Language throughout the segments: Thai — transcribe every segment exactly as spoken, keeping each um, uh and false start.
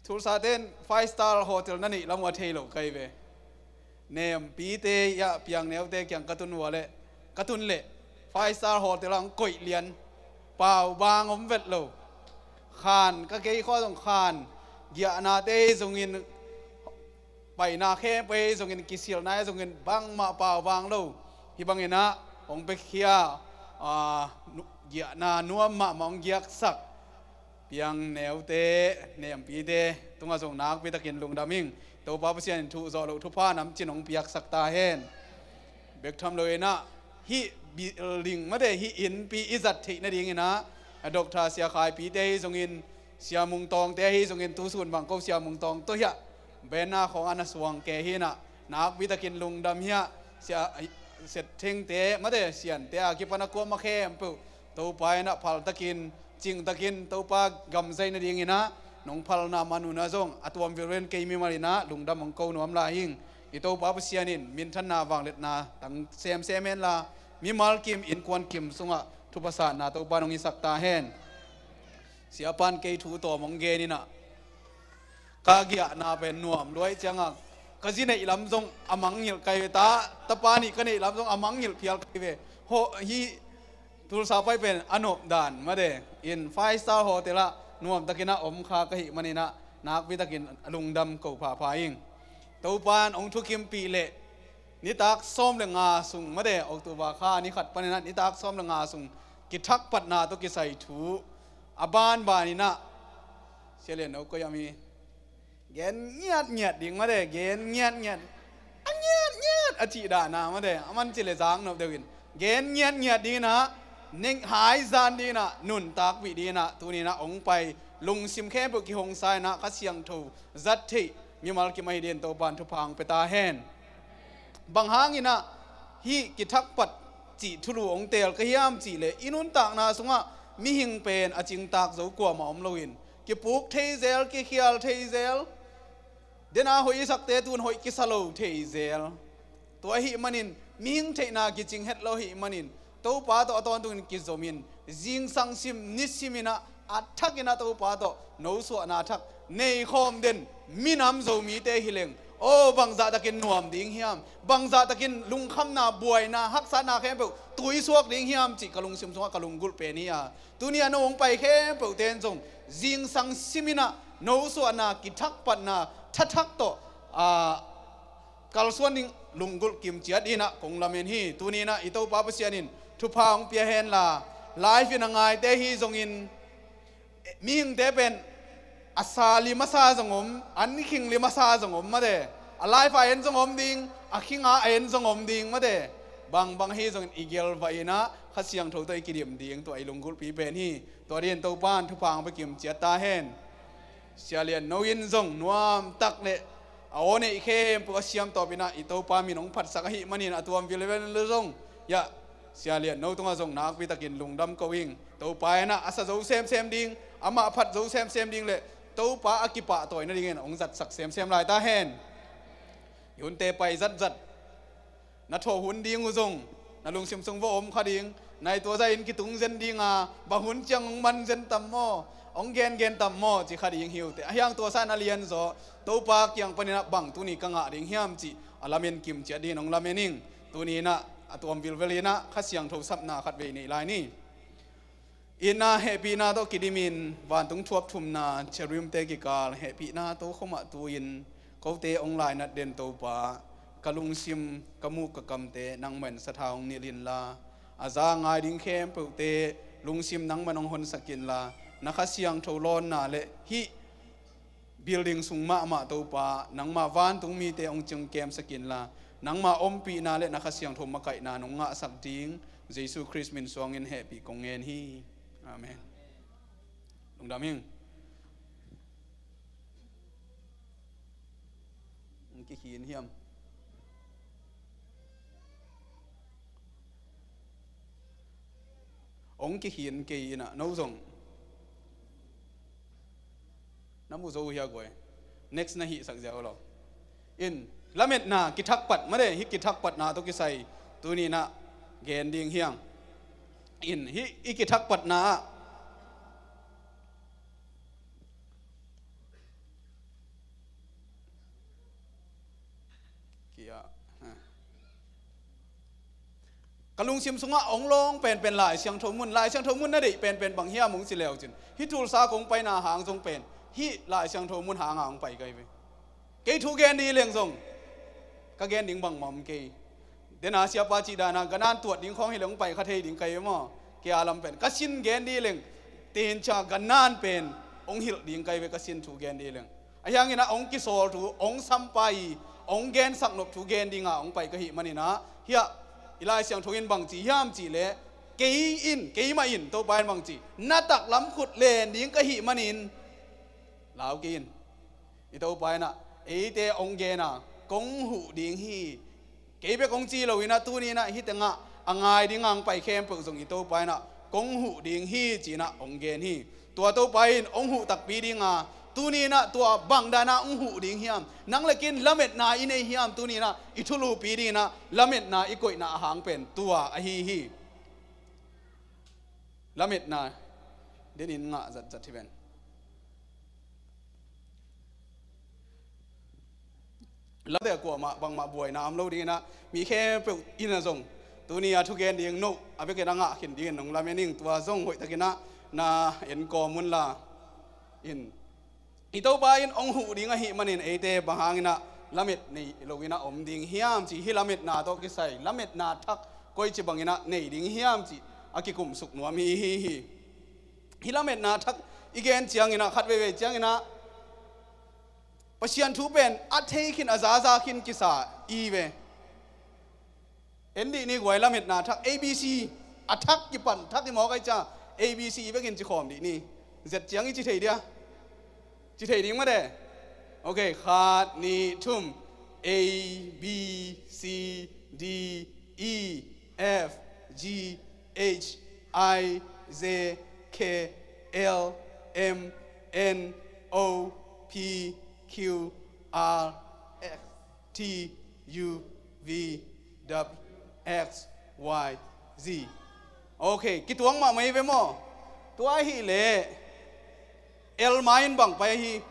ทุลซาเตนไฟสตาร์โฮเทลนั่นนี่ลำวัดเฮโลใครเวเนมปีเตยะเปียงเนวเตเกียงกระตุนวัวเละกระตุนเละไฟสตาร์โฮเทลลังกุยเลียนเปล่าบางอมเวทโลขานก็เกี่ยข้อต้องขานเกียนาเตส่งเงินไปนาแค่ไปส่งเงินกิเซียลนายส่งเงินบางมาเปล่าบางโลที่บางเงินนะองไปเคียเกียนานัวมามองเกียกสักเพียงแนวเตเนมปีเตตุงอาส่งนักไปตะกินลุงดามิงตัวป้าเสียนทุจอลุทุพาน้ำจินองเปียกสักตาเห็นเบกทำเลยนะฮิบิลิงมาเดฮิอินปีอิจัดทินาดีงี้นะดอกทาเสียขายปีเตฮิส่งอินเสียมุงตองเตฮิส่งอินตุสุนบางก็เสียมุงตองตัวเหี้ยเบน่าของอนาสวงแกฮินะนักไปตะกินลุงดำเหี้ยเสียเสร็จทิ้งเตมาเดเสียนเตอากิปนักกัวมาเข้มปุ๊ตัวไปนะพัลตะกินจิงตะกินตัวปากำใจนาดีงี้นะน้องพัลนามานุนาจงอัตวมวิเรนเกยมีมาลีนะลุงดำมังโกนวมลาหิงอีตัวป้าเสียนินมินทันนาวางเล็ดนาตั้งเซมเซมเอนลามีมาลกิมอินควันกิมสุงะทุภาษานาตัวปานองอิสักตาเฮนเสียปันเกยถูตัวมองเกนี่นะกาเกียนาเป็นนวมด้วยจังอ่ะก็สิในลำทรงอมังหิลไกตาตะปานี่ก็ในลำทรงอมังหิลเพียลไกเวโหฮีทุลสาไปเป็นอนุบดานมาเดอินไฟสตาร์โฮเทลนวมตะกินะอมคากะหิมันนี่นะนักวิตะกินลุงดำกูผาพายิงตัวปานองทุกิมปีเละนิตักซ้อมเลงาสุงมาเดออกตัวว่าข้านิขัดปนินะนิตักซ้อมเลงาสุงกิทักปัดนาตุกิใส่ถูอบานบานินะเชลียนเอาก็ยังมีเกนเงียดเงียดดิ่งมาเดเกนเงียดเงียดอันเงียดเงียดอจิดานามาเดมันจิเลจางนบเดวินเกนเงียดเงียดดีนะนิ่งหายจานดีนะนุ่นตากวิดีนะตัวนี้นะองไปลุงซิมแค่บุกิหงไซนะข้าเสียงถูจัดที่มีมาลกิมาฮิเดียนตัวบานทุพังไปตาแหนบางหางอินะฮีกิทักปัดจีทุลุองเตลก็ยามจีเลยอินุนตากนาสงะมีหิงเป็นอจิงตากจะกลัวมาอมลวินกิปุกเทเซลกิเขียลเทเซลเดน่าหอยสักเตตุนหอยกิสโลเทเซลตัวหิมันินมีหิงเทนากิจิงเฮ็ดโลหิมันินตัวป้าตัวตอนตุนกิจมินจิงสังซิมนิสิมินะอัฐกินะตัวป้าตัวโนสวนาทักในคอมเด่นมีน้ำโจมีเตหิเลงโอ้บางจาตะกินหน่วมดิ้งเฮียมบางจาตะกินลุงคำนาบวยนาฮักษานาแค่เปล่าตุยสวกดิ้งเฮียมจิกะลุงซิมสวกะลุงกุลเปนียตัวนี้น้องไปแค่เปล่าเต้นจงจิงสังซิมินะโนสวนากิทักปัดนาทัทักโตอ่ากาลส่วนดิ้งลุงกุลกิมเจียดีนะคงละเมนฮีตัวนี้นะอิโต้ป้าเปเซียนินทุพางเปียเฮนลาไลฟ์ยังไงเตฮีจงอินมีหิงเตเป็นอาซาลิมาซาจงอมอันนี้คิงลิมาซาจงอมมาเดอไลฟ์เอ็นจงอมดิงอาคิงอาเอ็นจงอมดิงมาเดบางบางฮีจงอีเกลไว้นะข้าเสียงถูกตัวกิริมดิงตัวไอลุงกุลปีเป็นฮีตัวเรียนตัวบ้านทุพางไปกิมเจียตาเฮนเสียเรียนโนยินจงนวมตักเนเอาเนี่ยอีเข้มพวกเสียมต่อไปนะอีตัวป้ามีน้องผัดสักหิมันินอตัวมวิลเวนเลจงยะเสียเลียนโน้ตงาจงนักวิตากินลุงดำก็วิ่งตัวไปนะอาศัยเซมเซมดิ้งอามาพัดเซมเซมดิ้งเลยตัวป้าอากิปะตัวนั่นเององจัดสักเซมเซมลายตาเห็นยุนเตไปจัดจัดนัทโถหุ่นดิ้งอุจงนัลุงซิมซงว่าอมขาดิ้งในตัวใจอินกิตุงเซนดิ้งอ่ะบะหุ่นจังมันเซนตัมโมองเกนเกนตัมโมจิขาดิ้งหิวแต่ยังตัวสันอเลียนโซตัวป้ายังปนินะบังตัวนี้กังอ่ะดิ้งเฮียมจิอลาเมนกิมเจดีนองลาเมนิงตัวนี้นะตัววิลเวลีนะข้าเสียงโทรศัพท์นาขัดเวนี่ลายนี่อินนาเฮปีนาโตกิดิมินวันตุงทวบทุมนาเชริมเตกิกาลเฮปีนาโตขมาตัวอินเขาเตองไลน์นัดเด่นตัวป่ากะลุงซิมกะมูกะกำเตนังเหม็นสะทาวนิลินลาอาจางายดิ้งเข้มเปเตลุงซิมนังมันองหนสกินลานักข้าเสียงโทรลอนนาเลฮิบิลดิ้งสุงมามาตัวป่านังมาวันตุงมีเตองจึงเกมสกินลานังมาอมปีนาเลนักเสียงทมมาไก่นานงงะสักดิ้งเยซูคริสต์มินสวงเงินเฮปีกงเงินฮีอาเมนลุงดามิงกี่ขีนเฮียมองกี่ขีนกี่น่ะน้องส่งน้ำมูโซเฮียกวย next นะฮิสักเจ้าเราอินละเม็ดนากิทักปัดมาเด้ฮิกิทักปัดนาตุกิใส่ตัวนี้นะเกณฑ์ดิ้งเฮียงอินฮิอิกิทักปัดนา kia kalung sim sunga onglong pen pen lai siang thomun lai siang thomun na dei pen pen bang hia mung sileu chin hi tul sa kong pai na hang jong pen hi lai siang thomun hang hang pai kai ve ke thu gen di leng jong ka gen ding bang mom ke dena sia pa chi da na ganan tuat ding khong hi leng pai kha thei ding kai mo ke alam pen ka sin gen di leng tin cha ganan pen ong hil ding kai ve ka sin thu gen di leng ayang ina ong ki sol thu ong sam pai ong gen sak nok thu gen ding a ong pai ka hi manina hia ilai siang thongin bang chi yam chi le kei in kei ma in to pai bang chi na tak lam khut len ding ka hi manin lao kin i to pai na e te ong ge na kong hu ding hi kei be kong chi lo ina tu ni na hi tanga angai ding ang pai khem pu zong i to pai na kong hu ding hi chi na ong gen hi tua to pai in ong hu tak pi ding a tu ni na tua bang da na ong hu ding hiam nang lekin lamet na ine hiam tu ni na ithulu pi ding na lamet na ikoi na hang pen tua a hi hi lamet na denin nga zat zat hiben lade ko ma bang ma boy na am lo ding na mi khe pe ina zong tu ni a thu gen ding no abe ke nga khin ding nong lamening tua zong hoi takina na en ko mun la in ito ba in ong hu ding a hi manin ate bahangina lamet nei lowina om ding hiam chi hi lamet na to ki sai lamet na thak koi chi bangina nei ding hiam chi akikum suk nuam hi hi hi hi lamet na thak igen chiang ina khat ve ve chiang ina pasian thu pen a thei khin azaza khin ki sa i ve endi ni gwai lamet na thak abc athak ki pan thak ki mo kai cha abc ve kin chi khom di ni zet chiang i chi thei dia chỉ thấy đi mà đấy, ok, khát ni thum A B C D E F G H I J K L M N O P Q R S T U V W X Y Z, ok, cái tuang mà mấy với mò, tuai hi lệ L main bang pai hi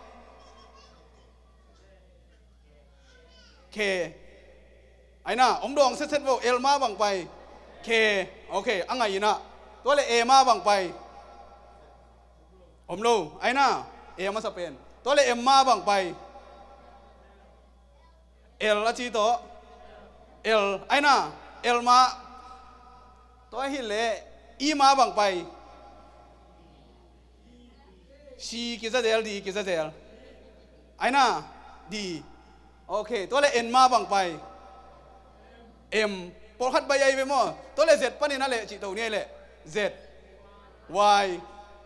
K aina om dong set set vo L ma bang pai K okay angai ina to le E ma bang pai om lo aina E ma sa pen to le M ma bang pai L a chi to L aina L ma to hi le E ma bang pai C kita del D kita del aina D okay to le N ma bang pai M por khat bai ai ve mo to le Z pani na le chi to ni le Z Y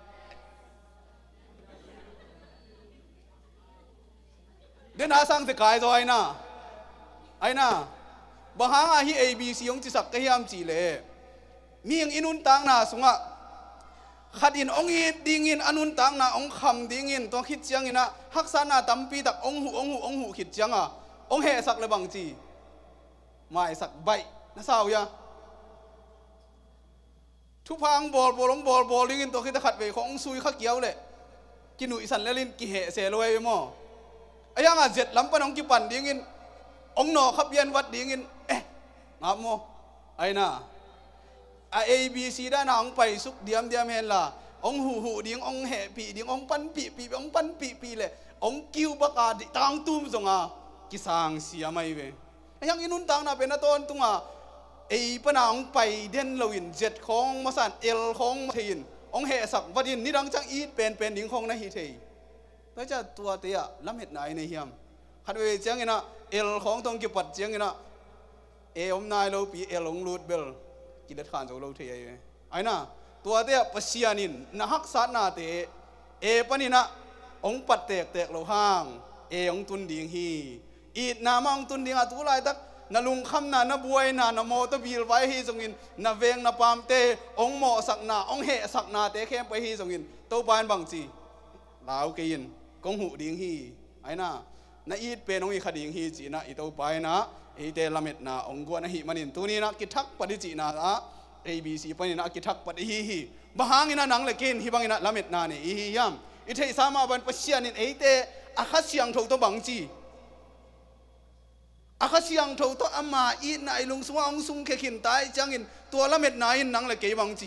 den ha sang se kai rồi na aina bahang a hi A B C ong chi sak ka hiam chi le mieng inun tang na sunga khát in ông in ding in anun tang na ông kham ding in to khit chiang ina hak sa na tampi tak ông hu ông hu ông hu khit chiang à ông he sak le bang chi mai sak bai na sao ya thu phang bol bol ông bol bol ding in to khit khát về khong sui khắc kiau le ki nui san le lin ki he se loi mo ayang a jet lam pan ông ki pan ding in ông no khap yen wat ding in eh ngap mo aina A B C da na ông pai suk diam diam hen la ông hu hu ding ông he pi ding ông pan pi pi ông pan pi pi le ông kiu baka di tang tum zong a kisang sia mai ve yang inun tang na pena ton tunga e pana ông pai den loin jet khong masan el khong thein ông he sak vadin ni dang chang i pen pen ding khong na hi thei ta cha tua te a lam het nai nei hiam khat we chang ina el khong tong ki pat chang ina e om nai lo pi el ong lut bel ki dat khan zo lo thei ai ai na tua te pasianin na hak sa na te e panina ong pat tek tek lo hang e ong tun ding hi i na ma ong tun ding a tu lai tak na lung kham na na buai na na mo to bil vai hi zongin na veng na pam te ong mo sak na ong he sak na te khem pai hi zongin to ban bang chi lao ke yin kong hu ding hi ai na na i pe nong i khading hi chi na i to pai na e te lamet na ong go na hi manin tu ni na ki thak padi chi na A B C pani na ki thak padi hi hi bahangina nang le ken hi bangina lamet na ne i hi yam i thei sama ban pasianin e te a kha siang tho to bang chi อาคาเสียงโทตัวอามาอีนายลุงสวงสุงเคขินตายจังอินตัวละเม็ดนายนังเลยเกยบังจี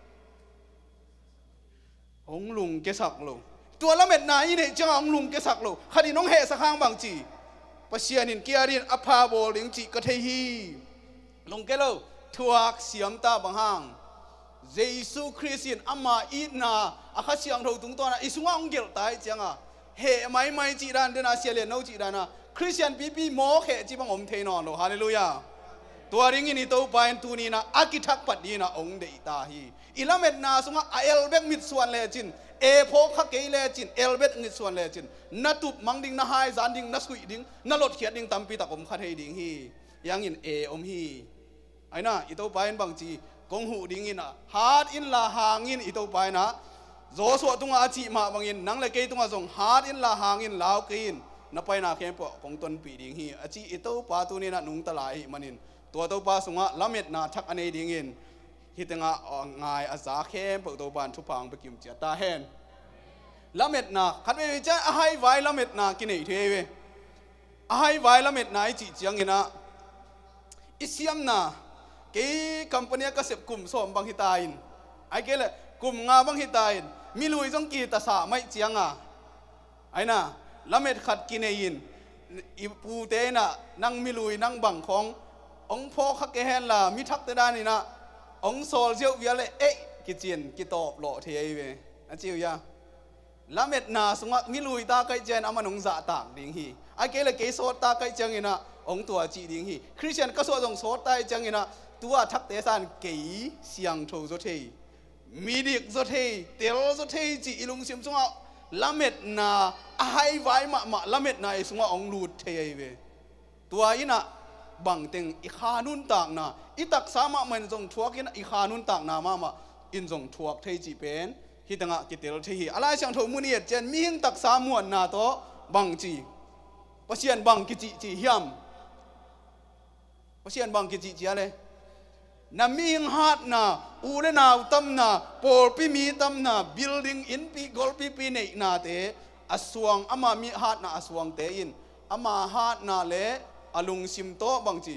องลุงเกสักโลตัวละเม็ดนายเนี่ยจังองลุงเกสักโลคดีน้องเฮสักข้างบังจีปเสียนินเกียรินอภาโบลิงจีกเทฮีลงเกโลทัวกเสียมตาบังฮังเยซูคริสต์อามาอีนาอาคาเสียงโทตุงตัวน่ะอิสุงองเกลตายจังอ่ะเฮไม่ไม่จีรันเดนาเสียเลนโนจีรันนะคริสเตียนปีปีโมเขจีบังอมเทนอนโลฮาเลลูยาตัวริงอินตัวไปอันตูนีนะอากิทักปัดดีนะองเดอิตาฮีอิลาเมตนาสุงะเอลเบกมิดส่วนเลจินเอโพคักเกยเลจินเอลเบกมิดส่วนเลจินนัตุบมังดิงนะไฮจานดิงนัสกุยดิงนัลดเขียดดิงตัมปีตะกมคัดให้ดิงฮียังอินเออมฮีไอ้น่ะอิตัวไปอันบางจีกงหูดิงอินะฮาร์ดอินลาหางอินอิตัวไปนะโจสวตุงอาจีมาบางอินนังเลเกยตุงอาจงฮาร์ดอินลาหางอินลาวเกยินนับไปนาเข้มปะของตนปีดิ่งฮีอาจีอิตัวปาตัวนี้นะนุ่งตะลายมันินตัวตัวปาสุงะละเม็ดนาทักอันนี้ดิ่งอินฮิตงะงายอาซาเข้มปะตัวบานทุพังไปกิมเจตาเฮนละเม็ดนาขัดไปวิจัยอาให้ไว้ละเม็ดนากินไอเทเวอาให้ไว้ละเม็ดนาจีจียงอินะอิสยามนาเกี่ยคัมปานีก็เสพกลุ่มสมบังฮิตาอินไอเกลกลุ่มงาบังฮิตาอินมิลุยจงกีตาสาไม่จียงอ่ะไอ้น่ะละเม็ดขัดกินเองอีปูเตน่ะนั่งมิลุยนั่งบังขององพ่อขักเกฮันล่ะมิทักเตดานี่นะองโซลเจียวเวียเลยเอ๊ะกิจีนกิตอบหล่อเทียเวนั่นเจียวยาละเม็ดนาสงะมิลุยตาไกเจนอามันองจ่าต่างดิ่งฮีไอเกลเกโซตาไกจังอินะองตัวจีดิ่งฮีคริสเตียนก็ส่งโซตาจังอินะตัวทักเตสันเกยเสียงโทโซเทมีดิกโซเทเตลโซเทจีอิลุงซิมสงะละเม็ดนาอาให้ไว้มามาละเม็ดนาสงะองลูดเทยเวตัวอินะบังเต็งอีขานุนต่างนาอีตักสามะมันจงทวกินอีขานุนต่างนามามาอินจงทวกเทจีเป็นฮิตังะกิเตลเทฮีอะไรช่างโทมุนีเจนมีหิงตักสามวนนาโตบังจีปะเชียนบังกิจิจีเฮียมปะเชียนบังกิจิจีอะไรนามีหิงฮาดนาอูเลนาอุตัมนาโปลปีมีตัมนาบิลดิ้งอินปีกอลปีปีเนนาเตอสวงอามามีฮาดนาอสวงเตอินอามาฮาดนาเลอลุงซิมโตบังจี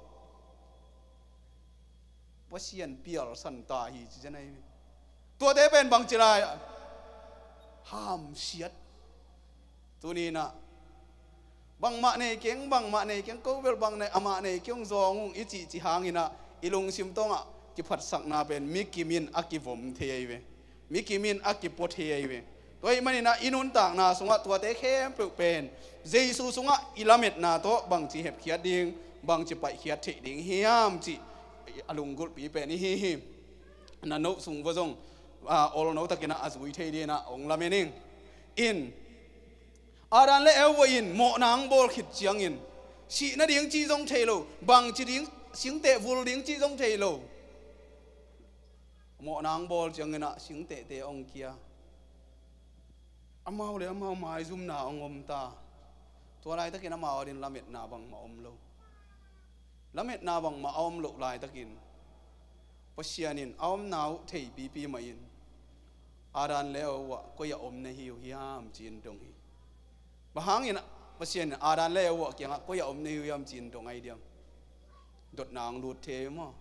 ปะเชียนเปียลสันตาฮีจีจะไหนตัวเตเป็นบังจีไรห้ามเสียดตัวนี้นะบังมาในเก่งบังมาในเก่งก็เวลบังในอามาในเก่งจองอิจิจิหางินะอีลงซิมตงอ่ะกิพัดสักนาเป็นมิกิมินอากิวมเทียเวมิกิมินอากิปเทียเวตัวมันนี่นะอินุนต่างนาสงะตัวเตเข้มเปลือกเป็นเจสูสงะอิลาเมตนาโตบังจีเห็บเขียดดิ่งบังจีไปเขียดเทดิ่งเฮียมจีอลุงกุลปีเป็นนี่ฮิมนันโนสุงวจงอ่าอลโนตะกินะอาจุยเทดีนะองลาเมนิงอินอารันเลเอวอินโมนังบอลขิดเจียงอินสีนั่นดิ่งจีจงเทโลบังจีดิ่งสิงเตะวูลดิ่งจีจงเทโลโมนังบอลเจียงอินะสิงเตะเตะองเกียอามาเลยอามาหมายซุ่มนาองอมตาตัวไรตะกินอามาอดินละเม็ดนาบังมาอมโลละเม็ดนาบังมาอมโลลายตะกินปะเชียนินอมนาวเทยปีปีมาอินอารันเลววะก็อย่าอมในหิวฮิามจีนตรงฮีบางอินปะเชียนอารันเลววะเกี่ยงก็อย่าอมในหิวฮิามจีนตรงไอเดียมดดนางดูเทมะ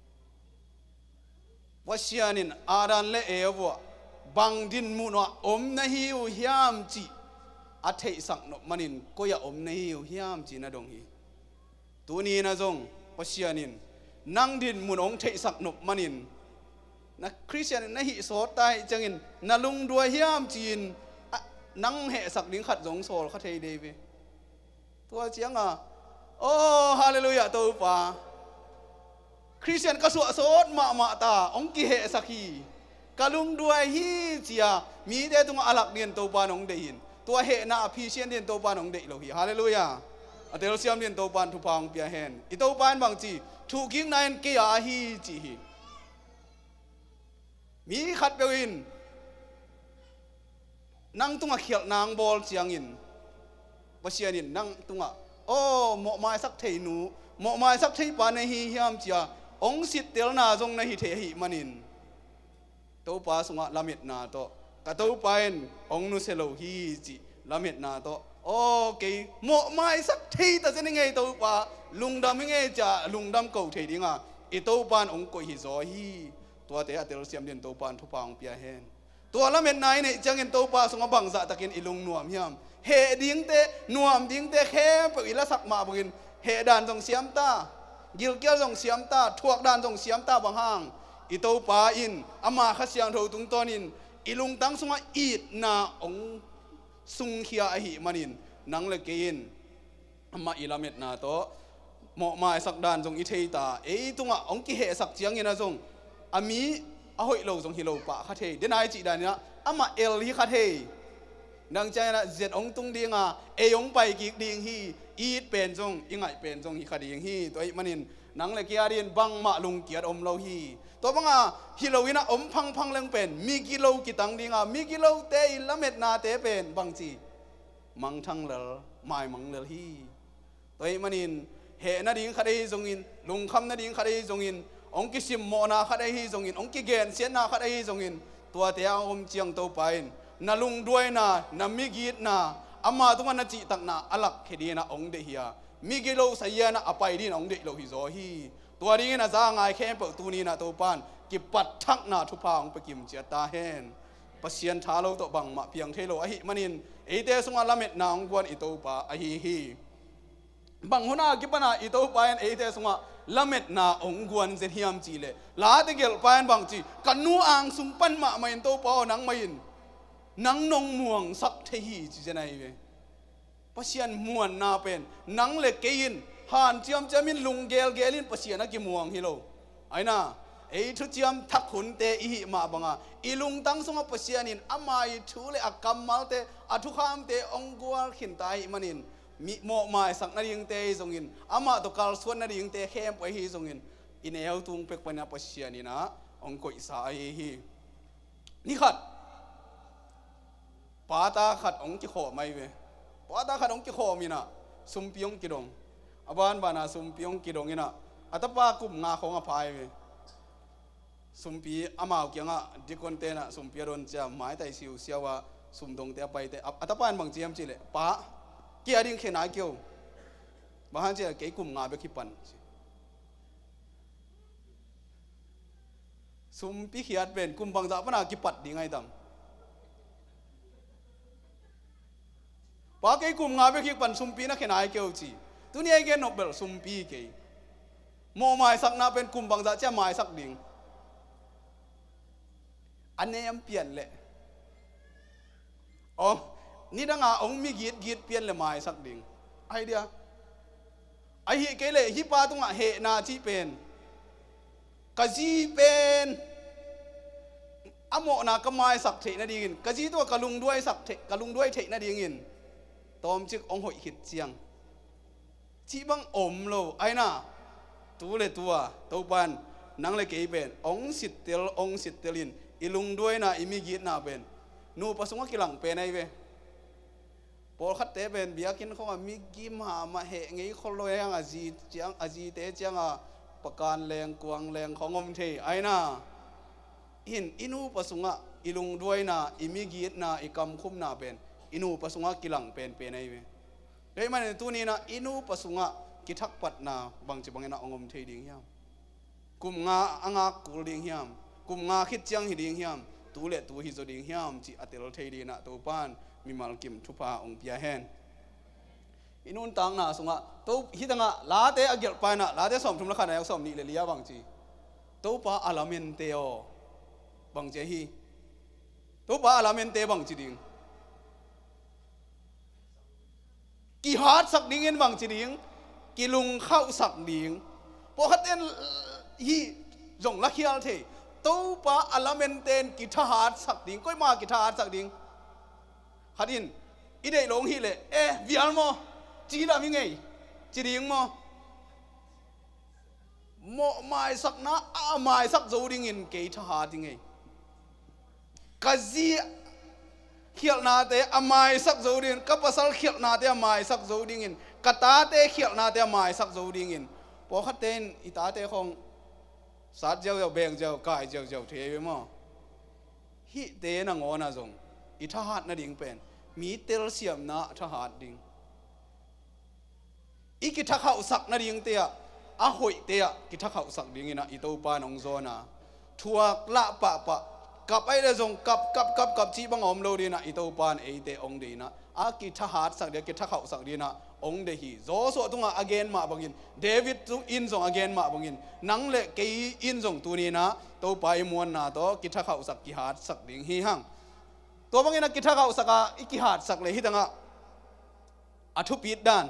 ปะเชียนินอารันเลววะบางดินมุนวะอมในหิวฮิามจีอัฐิสักนกมันินก็อย่าอมในหิวฮิามจีนนะดงฮีตัวนี้นะจงปะเชียนินนั่งดินมุนองเทสักนบมันินนักคริสเตียนนักหิโสตายจังอินนาลุงด้วยเฮียมจีนนั่งเหสักดิ้งขัดสงโซลขัดเทเดวีตัวเจียงอ่ะโอ้ฮาเลลูยาตัวป่าคริสเตียนก็สวดโสดมามาตาองกิเหสักฮีกาลุงด้วยฮีเจียมีแต่ตัวอลักเดียนตัวป่านองเดินตัวเหนาพีเชียนเดียนตัวป่านองเดโลฮีฮาเลลูยาเตลเซียมเดียนตัวป่านทุพังเปียเฮนอีตัวป่านบางจีถูกยิงนายเกียร์ฮีจีฮีมีขัดเปวินนั่งตุงเขียนนางบอลเจียงอินปะเชียนินนั่งตุงอ่ะโอ้หมอไม้สักเทนูหมอไม้สักเทปานในฮีฮิมเจียองสิทธิ์เตลนาจงในฮีเทฮีมันินตัวป้าสงะละเม็ดนาโตกระตัวไปองนุเซโลฮีจีละเม็ดนาโตโอเคหมอไม่สักทีแต่จะนี่ไงตัวป่าลุงดำยังไงจะลุงดำเก่าเทียดิงอ่ะอีตัวปานองค์กุยฮิโซฮีตัวเตะเตลเซียมเดินตัวปานทุพางเปียเฮนตัวละเม็ดนายเนี่ยจังเงินตัวป่าสงบังจะตะกินอีลุงนวมยามเฮดิ้งเตนวมดิ้งเตแค่ปอีละสักมาบินเฮดานตรงเสียมตากิลเกียวตรงเสียมตาทวกดานตรงเสียมตาบางห้างอีตัวป่าอินอามาขัดเสียงทูตุงตอนินอีลุงตั้งสงว่าอีดนาองสุงเขียอหิมันินนังเลกินอามาอีละเม็ดนาโตหมอมาสักดานตรงอีเทตาเอ้ตรงอ่ะองกิเหสักเจียงเงินนะตรงอามีอาหอยโลตรงฮิโลป่าขัดเทเดนายจีดานี่นะอามาเอลฮิขัดเทนังใจนะเจ็ดองตุงดีงาเอยองไปกิกดีงฮีอีดเป็นจงอิงไงเป็นจงฮิคดีงฮีตัวอีมันินนังเลกียดินบังมาลุงเกียรอมเราฮีตัวบังอาฮิโลวินะอมพังพังเลงเป็นมีกิโลกิตังดีงามีกิโลเตยละเม็ดนาเตเป็นบังจีมังทังเลลไม่มังเลลฮีตัวอีมันินเฮนาดิงคดีจงอินลุงคำนาดิงคดีจงอินองกิสิมโมนาคดีจงอินองกิเกนเสียนาคดีจงอินตัวเตียงอมเจียงตัวไปนาลุงด้วยนะนามิกิดนะอามาตุมันนาจิตักนะอลักเฮดีนะองเดียมิกิโลสยานะอภัยดีนะองเดียโลฮิโซฮีตัวนี้นะจ้างไงแค่เปิดตัวนี้นะตัวปานกิปัดทักนะทุพางไปกิมเจตาเฮนปัสยันท้าเราตัวบังมาเพียงเทโลอหิมันินเอเตสงวาละเม็ดนาองกวนอิโตปาอหิฮีบังหัวหน้ากิปนาอิโตปายันเอเตสงวาละเม็ดนาองกวนเซฮิยมจีเลลาเตเกลปายันบังจีกันนูอังสุมปันมาไม่อินโตปานังไม่อินนังนงม่วงสักเทียจีเจนัยเวปัสยันม่วนนาเป็นนังเล็กเกินหันเจียมจะมินลุงเกลเกลินปัสยันนักกิม่วงฮิโลไอ้น่ะไอ้ทุเจียมทักขุนเตอีมาบังอ่ะอีลุงตั้งสงบปัสยันินอามาอีทูเลอักกัมมาเตอทุขามเตองกัวขินตายมันินมีโมมาสักนาดิงเตยงอินอามาตุกาลส่วนนาดิงเตเข้มไปฮีจงอินอินเอลตุงเป็กปัญญาปัสยันินะองกุอิสาอีฮีนี่ขัดปาตาขัดองกิโคไม่เวปาตาขัดองกิโคมีนะสุมพิองกิดงอาบานบานาสุมพิองกิดงอินะอัตปากุมงาของอภัยเวสุมพีอามาเกียงอ่ะดิคนเตนะสุมพีโดนจะหมายแต่สิวเสียวว่าสุมดงเตะไปเตะอัตปานบางเจียมจีเลยปะเกียดิ้งเขนาเกี่ยวบางทีเกี่ยกุมงาเบกิปันสุมพีขีดเป็นกุมบางจากปนากิปัดดีไงดังปากไอ้กลุ่มงาเบกิปันสุมปีนักเขนายเกี่ยวจีตัวนี้ไอ้เกนนเบลสุมปีเกี่ยโมหมายสักนาเป็นกลุ่มบางจากจะหมายสักดิ่งอันนี้ยังเปลี่ยนเลยอ๋อนี่ดังอ่ะองมีกีดกีดเปลี่ยนเลยหมายสักดิ่งไอเดียไอเฮเกเลยฮิปาตรงอ่ะเฮนาจีเป็นกะจีเป็นอโมนากหมายสักเทนาดิ่งกะจีตัวกะลุงด้วยสักเทกะลุงด้วยเทนาดิ่งอินตอมจึกองหอยขิดเจียงจีบังอมโลไอน่ะตัวเลยตัวตัวปันนังเลยเกยเป็นองสิทธิ์เตลองสิทธิ์เตลินอีลุงด้วยนะอีมีกีดน่ะเป็นนูผสมกับกิหลังเป็นไอเวพอขัดเตเป็นเบียกินเขาว่ามีกีมามาเหงงี้คนรวยยังอาจีเจียงอาจีเตเจียงอ่ะประการแรงกวางแรงของอมเทไอน่ะอินอินูผสมกับอีลุงด้วยนะอีมีกีดนะอีกำคุ้มน่ะเป็นอินูผสมกับกิหลังเป็นเป็นไอเวเฮ้ยมันตัวนี้นะอินูผสมกับกิทักปัดนะบางจีบางนะองอมเทดิ่งยามกุมงาอ่างกุลดิ่งยามกุมงาคิดเจียงหิดิ่งยามตัวเล็ตัวฮิโซดิ่งยามจีอัตเตลเทดีนะตัวปานมีมาลกิมทุพาองเปียเฮนอินุนตังนะสงะตัวฮิตังะลาเตอเกลปานะลาเตสอมทุมละขันายกสอมนี่เลยลียบางจีตัวปาอาลาเมนเตโอบางเจฮีตัวปาอาลาเมนเตบางจีดิ่งกี่ฮาร์ดสักดิ่งเงินบางจีดิ่งกี่ลุงเข้าสักดิ่งพอขัดเอ็นฮีจงลักเฮียลเทตัวปาอาลาเมนเตนกิทหารสักดิ่งก็มากิทหารสักดิ่งขัดอินอีเดย์ลงฮีเลยเอ๊ะวิอัลโมจีดามิงไงจีดิ่งโมโมไม่สักนะอาไม่สักโจดิ่งอินกิทหารดิ่งไงกะจีเขียนนาเตอาไม่สักโจดิ่งกับภาษาเขียนนาเตอาไม่สักโจดิ่งอินกตาเตเขียนนาเตอาไม่สักโจดิ่งอินพอขัดเต้นอีตาเตของสัตว์เจ้าเจ้าแบงเจ้ากายเจ้าเจ้าเทไปมั้งฮิเตนังโอนะจงอิทหารนั่นดิ่งเป็นมีเตลเซียมนะทหารดิงอีกิทักเขาสักนาดิงเตียอาหอยเตียกิทักเขาสักดิงนะอีตัวปานองโซนะทัวละปะปะกับไอ้เรื่องส่งกับกับกับกับที่บังอมโลดีนะอีตัวปานไอเตองดีนะอากิทหารสักเดียกิทักเขาสักดีนะองเดฮีโจโซตุงอาเกนมาบังอินเดวิดตุงอินส่งอาเกนมาบังอินนังเล็กกีอินส่งตัวนี้นะตัวไปมวนนะตัวกิทักเขาสักกิหารสักดิงฮีหังตัวบังอินนะกิทักเขาสักอีกิหารสักเลยฮิตังะอัทุปิดด้าน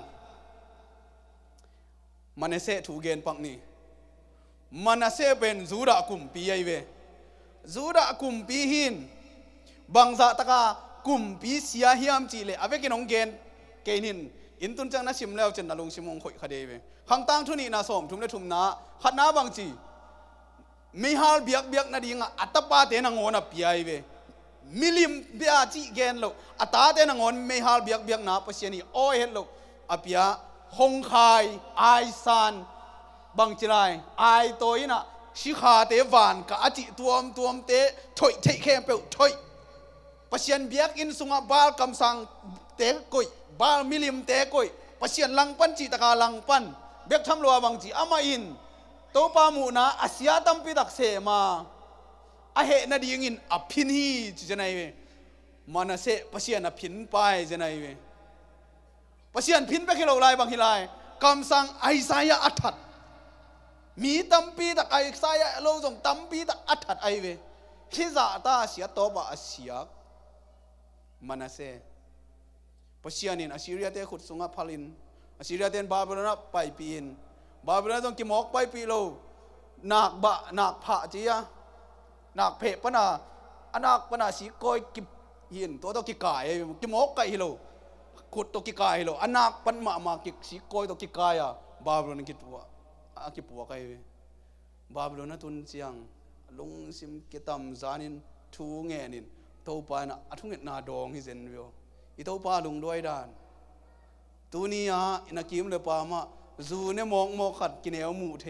มันเสถูเกนปังนี่มันเสเป็นจูดากุมปีไอเวจูดากุมปีหินบางจากตะกากุมปีเสียหิมจีเลอเวกินองเกนเกนินอินตุนจังนัชิมแล้วจนนาลงชิมงข่อยคดีเวขังตั้งทุนีนาสมทุมเลทุมนาขัดน้าบางจีไม่ฮาลเบียกเบียกนาดีงะอัตตาปาเตนังอนปีไอเวมิลิมเบียจีเกนโลอัตตาเตนังอนไม่ฮาลเบียกเบียกนาปัสยานีโอเฮลโลอเปียฮงไคไอซันบางจีไรไอตัวนี้นะชิคาเตวันกับอจิตัวมตัวมเตะถอยเทเข้มเปลถอยปัสยันเบียกอินสุงบาลกำสังเตะกุยบาลมิลิมเตะกุยปัสยันลังปันจิตกาลังปันเบียกทำลัวบางจีอามาอินตัวปามูนะอาเซียตัมปิดักเสมาอาเหนาดีงินอภินีจะไหนเวมันเสปัสยันอภินไปจะไหนเวปัสยันพินไปขี้เหลาลายบางขี้ลายกำสังไอซายะอัฐัดมีตัมปีตักไอซายะโลจงตัมปีตักอัฐัดไอเวฮิซาตาเสียตัวบะเสียมันเสปัสยันินอาซิริยาเตขุดสุงะพลินอาซิริยาเตนบาบิโลนไปปีนบาบิโลนต้องกิมอกไปปีโลนักบะนักผาจียะนักเพปนะอนักปนะสีกอยกิหินตัวต้องกิกายกิมอกไกฮิโลขุดตัวกิกายโลอนาคปันมามากิสีโกยตัวกิกายะบาบิโลนกิปัวอากิปัวไกบาบิโลนตุนเจียงลุงซิมกิตัมจานินทูเงนินตัวปานะอทุเงนาดองฮิเซนวิโออีตัวปาลุงด้วยด้านตัวนี้ฮะอินักกิมเลปามาจูเนมองมองขัดกินเอวมูเท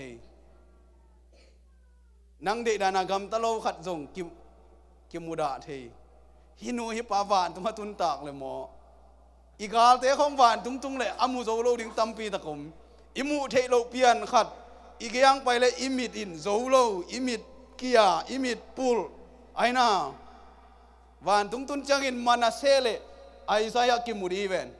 นังเดดานากำตะโลขัดจงกิมกิมูดาเทฮินูฮิปาวานตุมาตุนตากเลยหมออีกาลเตะของหวานตุ้งตุ้งเลยอามูโซโลดิ้งตัมปีตะกมอิมูเทโลเปียนขัดอีกอย่างไปเลยอิมิดอินโซโลอิมิดเกียอิมิดปูลไอน่าหวานตุ้งตุ้งจังอินมานาเซเลไอซายากิมูดีเวน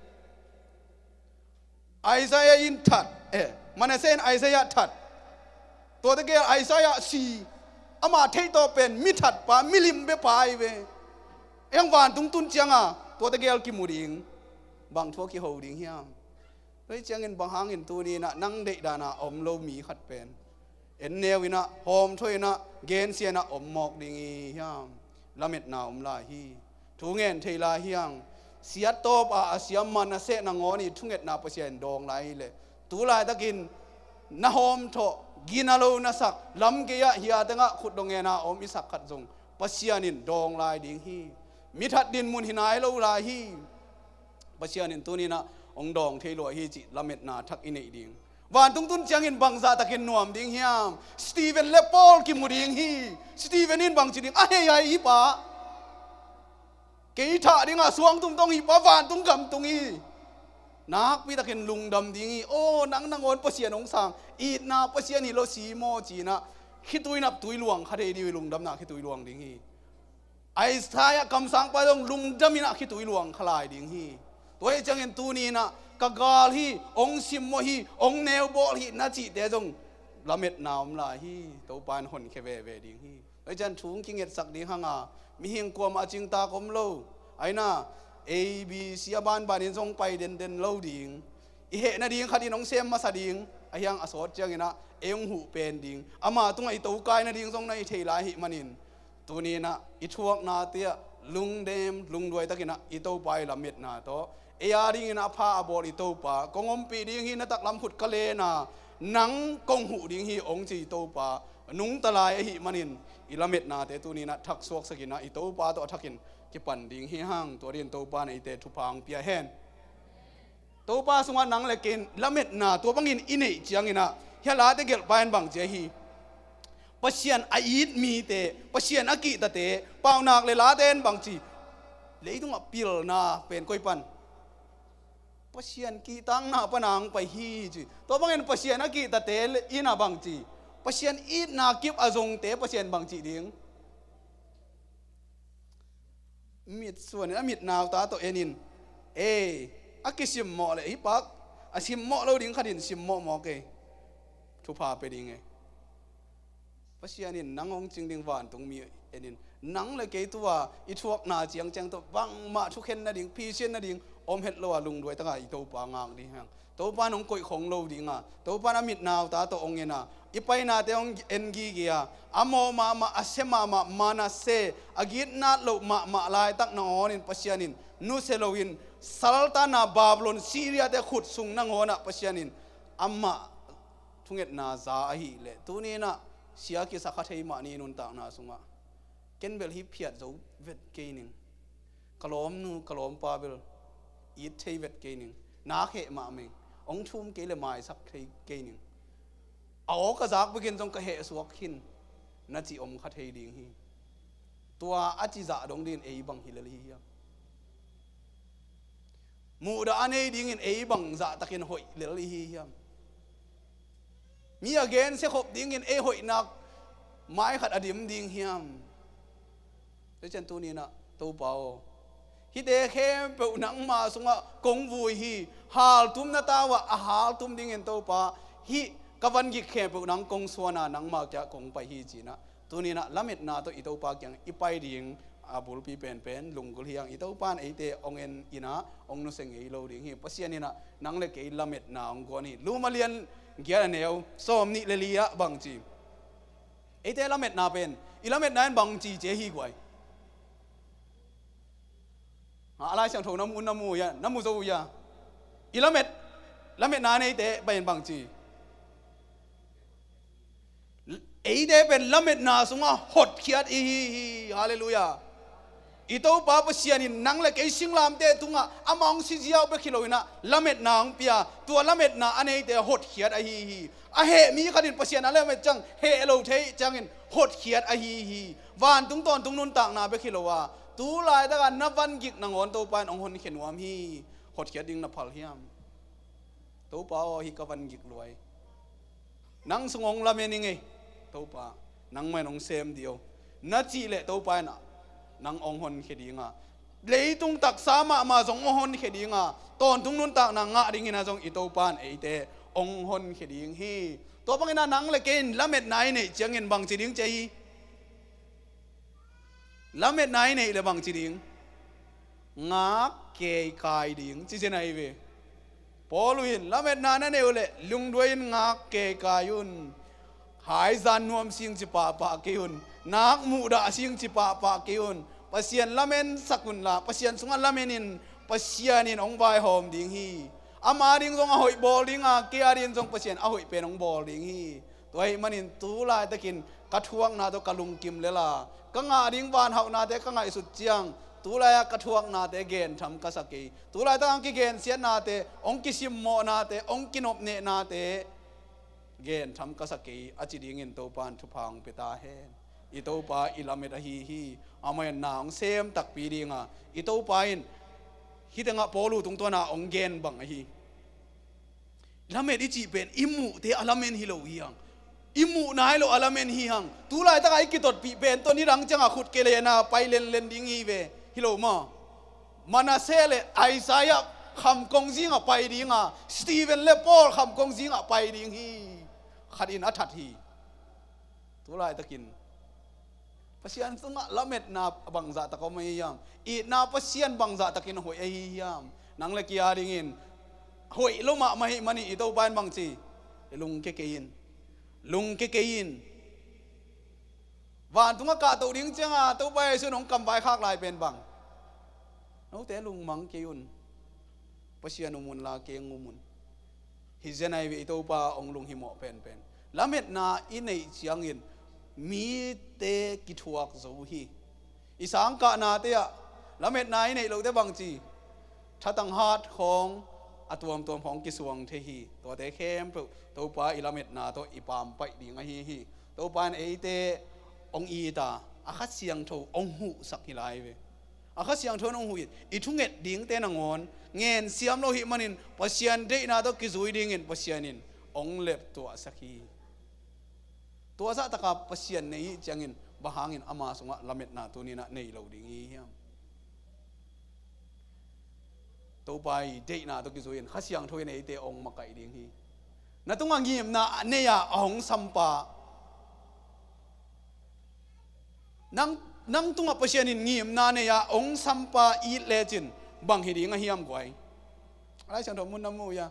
ไอซายาอินทัดเอ๊ะมานาเซนไอซายาทัดตัวตะเกียไอซายาซีอามาเทโตเป็นมิทัดปามิลิมเบปายเวเอ็งหวานตุ้งตุ้งจังอ่ะตัวตะเกียกิมูดิงบางทั่วกี่หูดิ่งเฮียมเฮ้ยเจ้าเงินบางหางเงินตัวนี้นะนั่งเด็กดานะอมโลมีขัดเป็นเอ็นเนวินะหอมถ้วยนะเกณฑ์เสียนะอมหมอกดิ่งเฮียมละเม็ดนาอมลาฮีทุเงินเทลาเฮียงเสียโตปะเสียมันนะเสนงอนี่ทุเงินนาเปอร์เซ็นต์ดองไรเลยตัวลายตะกินนะหอมทอกินอโลนะสักลำเกียเฮียตั้งะขุดดงเงินนาอมอิสักขัดจงเปอร์เซ็นต์นินดองไรดิ่งฮีมิทัดดินมุนหินายโลลาฮีปัจจัยนินตัวนี้นะองดองเทโลฮีจิละเม็ดนาทักอินเอดิงวันตุ้งตุ้นเชียงอินบังซาตะเกนนวมดิงเฮียมสตีเวนเลปอลกิมูดิงฮีสตีเวนินบังจิดิงอ่ะเฮียฮีปะเกยท่าดิงอ่ะสวงตุ้งตงฮีปะวันตุ้งกำตุ้งฮีนักพิตะเกนลุงดำดิงฮีโอ้นังนังอนปัจจัยนองสังอีดนาปัจจัยนี่โลซีโมจีนะคิดตุยนับตุยหลวงคดีดีลุงดำนาคิดตุยหลวงดิงฮีไอ้สายกำสังไปตรงลุงดำมินะคิดตุยหลวงคลายดิงฮีตัวเองจังเห็นตัวนี้นะกะกาลฮีองซิมโมฮีองเนวบอลฮีนาจิเดจงละเม็ดนาวมลาฮีตัวปานหนเคเวเวดิงฮีไอ้จันถุงกิงเอ็ดสักดิหังอ่ะมีเฮงกวมอาจิงตาคมโลไอ้น่ะเอบีเสียบ้านบ้านนี้จงไปเด่นเด่นโลดิงอีเหนาดิงคดีน้องเซมมาสดิงไอ้ยังอสอดจังเห็นนะเอ็งหูเป็นดิงอามาตรงไอ้ตัวกายนาดิงจงในเทลาหิมันินตัวนี้นะอีทวกนาเตียลุงเดมลุงด้วยตะกินะอีตัวไปละเม็ดนาโตเอียดิ้งนะพาบอลิโตปากงอมปีดิ้งฮีนัตักลำขุดกะเลนะนังกงหูดิ้งฮีองจีโตปานุงตะลายหิมันินอิละเม็ดนาเตตัวนี้นะทักสวกสกินะอีโตปาตัวทักกินกิปันดิ้งฮีห้างตัวเรียนโตปาในเตทุพังเปียแหนโตปาสงวนนังเล็กินละเม็ดนาตัวบังอินอินเอจียงอินะเฮลาเตเกลปานบังเจฮีปัสยันอายิดมีเตปัสยันอากิตเตเปล่านักเลยลาเตนบังจี lấy tung apil na pen koi pan pasian ki tang na panang pa hi chi to bangin pasian a ki ta tel ina bang chi pasian it na kip azong te pasian bang chi ding mit suan a mit naw ta to enin e akisim mo le hi pak asim mo lo ding khadin sim mo mo ke thu pa pe ding e pasianin nangong ching ding wan tung mi enin nang le ke tuwa i thuak na chiang chang to bang ma thu khen na ding pi chen na ding om het lo lung doi ta ga i to pa ngang di hang to pa nong koi khong lo ding a to pa na mit naw ta to ong ena i pai na te ong en gi gia amo ma ma asema ma mana se agit na lo ma ma lai tak na onin pasianin nu se lo in salta na babylon syria te khut sung na ngona pasianin amma thunget na za a hi le tu ni na sia ki sakha thei ma ni nun ta na sunga ken bel hi phiat zo vet kening kalom nu kalom pa bel it thei vet kening na khe ma meng ong thum ke le mai sak thei kening aw ka zak begin jong ka he suak hin na chi om kha thei ding hi tua a chi za dong din ei bang hi le hi ya mu da anei ding in ei bang za takin hoi le hi hi mi again se khop ding in e hoi nak mai khat adim ding hiam te chen tu ni na to pao hi de khem pe nang ma sunga kong vui hi hal tum na ta wa a hal tum ding in to pa hi kawan gi khem pe nang kong suana nang ma kya kong pa hi chi na tu ni na lamit na to i to pa kyang i pai ding abul pi pen pen lungul hiang i to pan e te ong en ina ong nu seng ei lo ding hi pasian ni na nang le ke lamit na ong go ni lumalian gia neo som ni le lia bang chi e te lamet na pen i lamet na bang chi che hi kwai ha lai sang tho nam un nam mu ya nam mu zo ya i lamet lamet na nei te pen bang chi e te pen lamet na sunga hot khiat i hallelujah ito pa pasianin nang le ke singlam te tunga among si jiao be khiloina lamet nang pia tua lamet na anei te hot khiat a hi hi a he mi khanin pasian ale me chang he lo thei changin hot khiat a hi hi van tung ton tung nun tak na be khilowa tu lai da kan na van gik nang on to pan ong hon khenwam hi hot khiat ding na phal hiam to pa o hi ka van gik loi nang sungong lamening e to pa nang mai nong sem dio na chi le to pa na nang ong hon khedinga leitung tak sama ma jong hon khedinga ton tung nun tak na nga ringina jong ito pan eite ong hon kheding hi to bangina nang le ken lamet nai nei changin bang chiding chei lamet nai nei le bang chiding nga ke kai ding chi che nai ve poluin lamet na na ne le lung duin nga ke kayun hai zan nuam sing chi pa pa keun nak mu da sing chi pa pa keun pasian lamen sakun la pasian sunga lamenin pasianin ong bai hom ding hi ama ding jong a hoi bol ding a ke arin jong pasian a hoi pen ong bol ding hi toi manin tu lai takin ka thuang na to kalung kim lela ka nga ding ban hau na te ka ngai sut chiang tu lai ka thuang na te gen tham ka saki tu lai ta ang ki gen sian na te ong ki sim mo na te ong kinop ne na te gen tham ka saki achi ding in to pan thu phang peta hen ito pa ilamet a hi hi amay naong sem tak pi dinga ito pa in hitanga polu tung to na ong gen bang a hi lamet ichi pen imu te alamen hi lo hiang imu na hi lo alamen hi hang tu lai ta kai kitot pi pen to ni rang changa khut ke le na pai len len ding hi ve hi lo ma manasele Isaiah kham kong jinga pai dinga Stephen le Paul kham kong jinga pai ding hi khatin athat hi tu lai takin pasian sunga lamet na bangza ta ko mai yam i na pasian bangza takin hoi ai yam nang le kia ringin hoi loma mai mani i to ban bang chi lung ke kein lung ke kein van tunga ka to ding changa to bai su nong kam bai khak lai pen bang no te lung mang keun pasian umun la ke ngumun hi zenai we to pa ong lung hi mo pen pen lamet na i nei chiangin mi te ki thuak zo hi isang ka na te ya lamet nai nei lo te bang chi thatang hat khong atuam tuam hong ki suang the hi to te khem pe to pa ilamet na to ipam pai ding a hi hi to pan e te ong i ta a khat siang tho ong hu sak hi lai ve อาข้าเสียงทนองหุยอีทุ่งเอ็ดดิ่งเตนังอนเงินเสียมโลหิมันินปัสยันเดนาตัวกิจุยดิ่งเงินปัสยันินองเล็บตัวสักทีตัวสักตะกับปัสยันนี้จังเงินบะหางินอามาสงะละเม็ดนาตัวนี้นะในเราดิ่งอีเหี้ยมตัวไปเดนาตัวกิจุยนข้าเสียงทนในเตองมาไก่ดิ่งฮีนั่นต้องงยิมนะเนี่ยองสัมปะนังนังตุงอปเชียนินงิมนาเนียองสัมปะอีเลจินบังฮิดีงะฮิยามกวยอะไรฉันทำมุนน้ำมูยา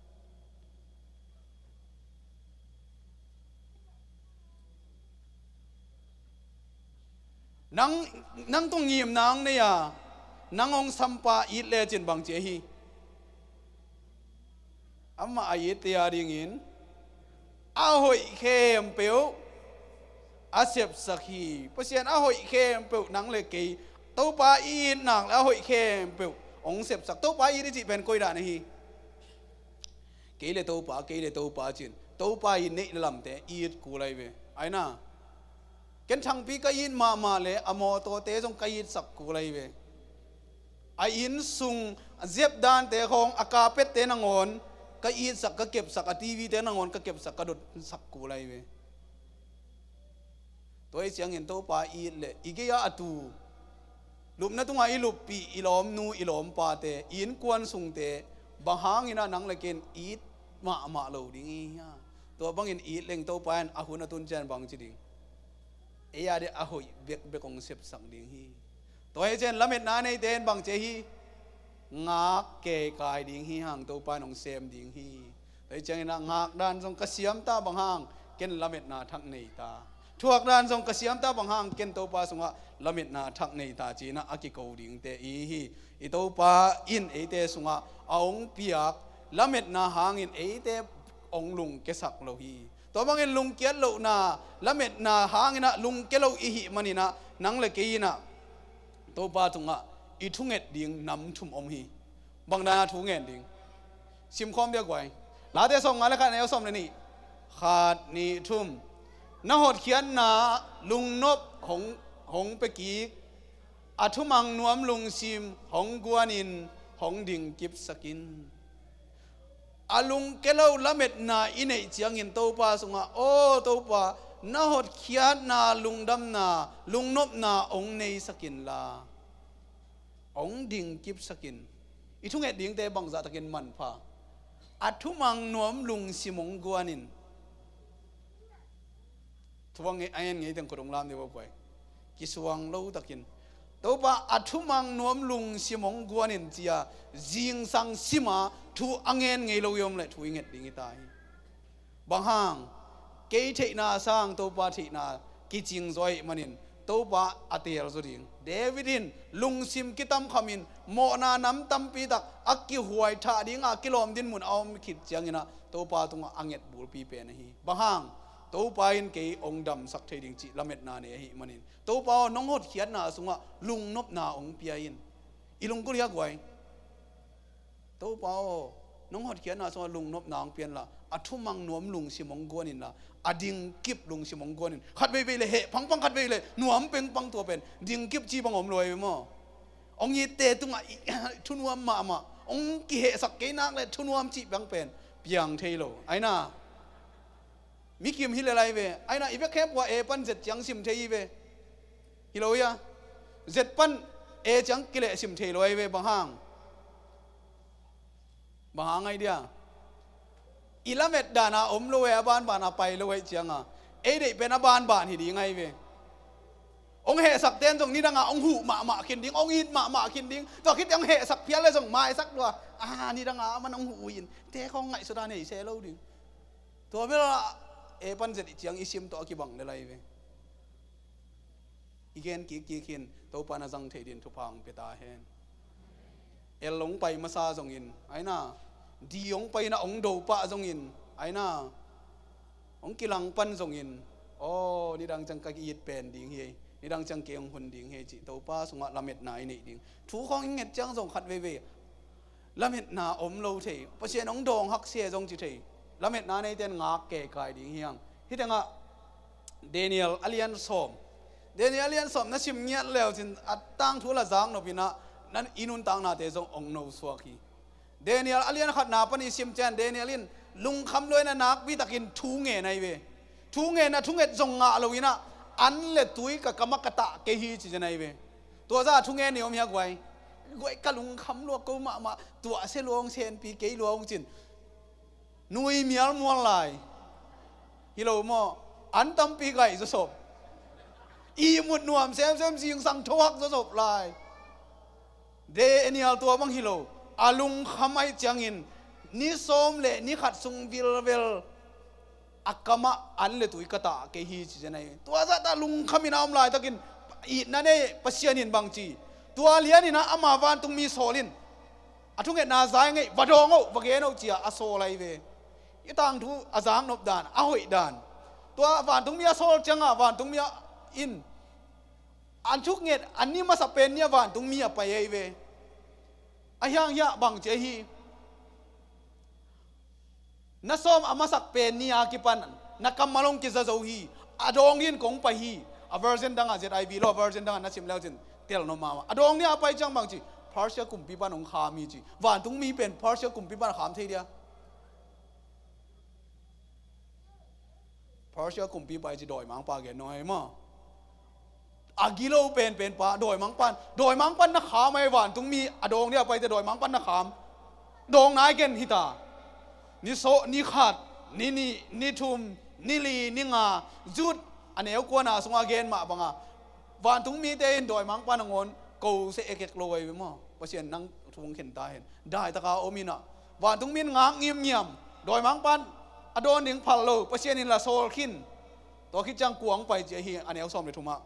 นังนังตุงงิมนางเนียนังองสัมปะอีเลจินบังเจฮีอามาอายิตยาดิ่งินอาหอยเข้มเปียวอาเสบสักฮีเพราะฉะนั้นอาหอยเข้มเปียวนังเลกีตัวปลาอีนหนักแล้วหอยเข้มเปียวองเสบสักตัวปลาอีนี่จีเป็นกุยด่านี่ฮีเกลี่ยตัวปลาเกลี่ยตัวปลาจินตัวปลาอีนี่ลำเตอีดกูเลยเว้ยไอ้น่ะเกันช่างปีก็ยินมามาเลยอโมตัวเตะจงก็ยินสักกูเลยเว้ยไอ้อินซุงเจ็บดานเตะของอากาเป็ดเตะนางอนก็อีสักก็เก็บสักทีวีเตนงอนก็เก็บสักกระโดดสักกูเลยเว้ยตัวไอ้เสียงเห็นตัวปลาอีเลยอีกอย่างตูลุมนั่นตัวไอ้ลุปปีอีหลอมนูอีหลอมปลาเตอินกวนสุงเตบางหางอินะนังเล็กนอีดมามาเหล่าดิ้งตัวบางอินอีดเล็งตัวปลาอาหุนตุนเจนบางจีดิ้งเอียเดอาหุยเบกเบกองเสพสังดิ้งฮีตัวไอ้เจนละเม็ดนาในเตนบางเจฮีงักเกยกายดิ่งฮีห่างตัวปานองเซมดิ่งฮีแต่จังนะงักด้านทรงกระเสียมตาบางห่างเกณฑ์ละเม็ดนาทักในตาทั่วด้านทรงกระเสียมตาบางห่างเกณฑ์ตัวปาสงะละเม็ดนาทักในตาจีนะอากิโกดิ่งเตอีฮีอีตัวปาอินเอเตสงะองเปียกละเม็ดนาห่างอินเอเตองลุงเกสักโลฮีตัวบางอินลุงเกลโลนาละเม็ดนาห่างอินะลุงเกลโลอีหิมันนี่นะนังเลกีนะตัวปาสงะอีทุ่งเอ็ดดิ่งนำทุ่มอมฮีบางนาทุ่งเอ็ดดิ่งชิมคอมเดียวกว่าลาเตส่งงานแล้วกันเอาส่งเลยนี่ขาดนี่ทุ่มนหดเขียนนาลุงนบหงหงไปกีอัทุมังนวมลุงชิมหงกวนินหงดิ่งกิบสกินอาลุงเกลาละเม็ดนาอินเอเจียงอินโตปาส่งอ่ะโอ้โตปานหดเขียนนาลุงดำนาลุงนบนาองในสกินลาองดิ่งกิบสกินอีทุ่งเอ็ดดิ่งเตบังจัตกินมันพาอัทุมังนวมลุงสิมงกวนินทวงไงไอ้ยังไงตั้งกระดงลามเดียวไปกิสวังเล่าตะกินตัวป้าอัทุมังนวมลุงสิมงกวนินเจียจิงสังสิมาทูอังเงินไงเรายอมเลยทูเงินดิ่งตายบางห่างเกยเทนาสร้างตัวป้าเทนากิจิงซอยมันินตัวป้าอัตยาสุดิงเดวิดินลุงซิมกิตัมขมินโมนาน้ำตัมปีตักอักกิหวยท่าดิ่งอักกิลอมดินมุนเอาขิดจังนะตัวป้าตรงอังเงินบุรปีเป็นฮีบางห่างตัวป้าอินเกยองดำสักเทดิ่งจิละเม็ดนาเนี่ยฮีมันินตัวป้าน้องหดเขียนนาสุงะลุงนบนาองเปียอินอีลุงกุเรียกไว้ตัวป้าน้องหดเขียนนาสุงะลุงนบนาองเปียนละอัทุมังนวมลุงสิมงกวนินละอดิ่งกิบลุงสิมงกวนินขัดไปไปเลยเหพังปังขัดไปเลยหนวมเป็นปังตัวเป็นดิ่งกิบจีบังอมรวยไปมั้งองยีเตตุงะทุนวมมามาองกิเหสักเกนักเลยทุนวมจีบังเป็นเปียงเทโลไอ้น่ามีกิมฮิเลไลเวไอ้น่าอีเวกแคบว่าเอปันเจ็ดจังสิมเทยเวฮิโลยาเจ็ดปันเอจังกิเลสิมเทโลไอเวบางห่างบางห่างไอเดียอีละเม็ดดานาอมโลเวอบานบานอาไปโลเวจังอ่ะเอเดเป็นอบานบานฮิดีไงเวองเหสักเต้นตรงนี้ดังอ่ะองหูหมาหมาขินดิ้งองอินหมาหมาขินดิ้งตัวคิดยังเหสักเพี้ยเลยส่งไม้สักตัวอ่านี่ดังอ่ะมันองหูอินเท่ของไงสุดาเนี่ยเซโลดิ้งตัวเวลาเอปันเจ็ดจังอิซิมตัวกีบังเดลัยเวอีเกนกีกีขินตัวปานาจังเทดินทุพังเปตาเฮนเอลลงไปมาซาจงอินไอ้น่าดีองไปนะองโดปะจงอินไอ้น่าองกิลังปันจงอินโอ้นี่ดังจังกะกีดเป็นดิ้งเฮนี่ดังจังเกียงหุ่นดิ้งเฮจิตัวป้าสงะละเม็ดนาอินี่ดิ้งถูของอิงเงจังจงขัดเวเวละเม็ดนาอมโลเทปะเชนองดองฮักเสียจงจิเทละเม็ดนาในเต้นงาเกยกายดิ้งเฮียงฮิตงะเดนิเอลอเลียนสอมเดนิเอลเลียนสมนัชิมเงียแล้วจินอัดตั้งทุละจางนบินะนั้นอินุนตังนาเตจงองโนสวากีเดนิเอลเลียนขัดนาปนิชิมเจนเดนิเอลินลุงคำด้วยนะนักวิตากินทูเงในเวทูเงนะทูเงจงงะลวินะอันเลตุยกับกรรมกตะเกฮีจิจในเวตัวจ้าทูเงนี่อมยากไว้ไว้กะลุงคำลวกกูมามาตัวเสลวงเชนปีเกยลวงจินนุยเมียลมัวลายฮิโลโมอันตัมปีไก่จะศพอีมุดนวมเซมเซมสิงสังทวักจะศพลายเดนิเอลตัวบังฮิโลอาลุงคำไอจังอินนิสมเลนิขัดซุงวิลเวลอักกามะอันเลตุยกตาเกฮีจิจนัยตัวจะตาลุงคำมินามลายตะกินอีนั่นเองปัศยานินบางจีตัวเลี้ยนี่นะอามาวันตุงมีโซลินอาทุงเงนาใจไงวัดองเอาวักเกนเอาจีอาโซไลเวยี่ต่างทุอาจางนบดานอาหอยดานตัววันตุงมีอาโซลจังอ่ะวันตุงมีอินอันทุกเงตอันนี้มาสเปนเนี่ยวันตุงมีไปเอเวอายังยะบางเจฮีนัสมอามาสักเป็นนี่อากิปันนักกำมาลงกิจจะเอาฮีอดองยินกงไปฮีอาเวอร์เซนดังอาเจตไอบีโลเวอร์เซนดังนัชิมแล้วจินเตลโนมาอดองเนี่ยไปจังบางจีพาร์เชียกุมปีบ้านของขามีจีวันตุงมีเป็นพาร์เชียกุมปีบ้านขามเทียพาร์เชียกุมปีไปจีดอยมังปาเกนน้อยมั้งอากิโลเป็นเป็นปาดอยมังปันดอยมังปันนักขาไม่หวานตุงมีอดองเนี่ยไปจะดอยมังปันนักขามดองนายเกนฮิตานิโซนิขัดนินีนิทุมนิลีนิงาจุดอันนี้เอากวนอาสงอาเกนมาบังอ่ะวันทุงมีเดินโดยมังปานงอนกูเสกเอกลอยไปมั้งเพราะเช่นนั่งทุงเห็นตาเห็นได้ตะกาโอมินะวันทุงมีงางเงียบเงียบโดยมังปานอโดนหนิงพัลโลเพราะเช่นนี่ละโซลขินตัวคิดจังกวงไปเจียฮีอันนี้เอาซ้อมเลยทุมา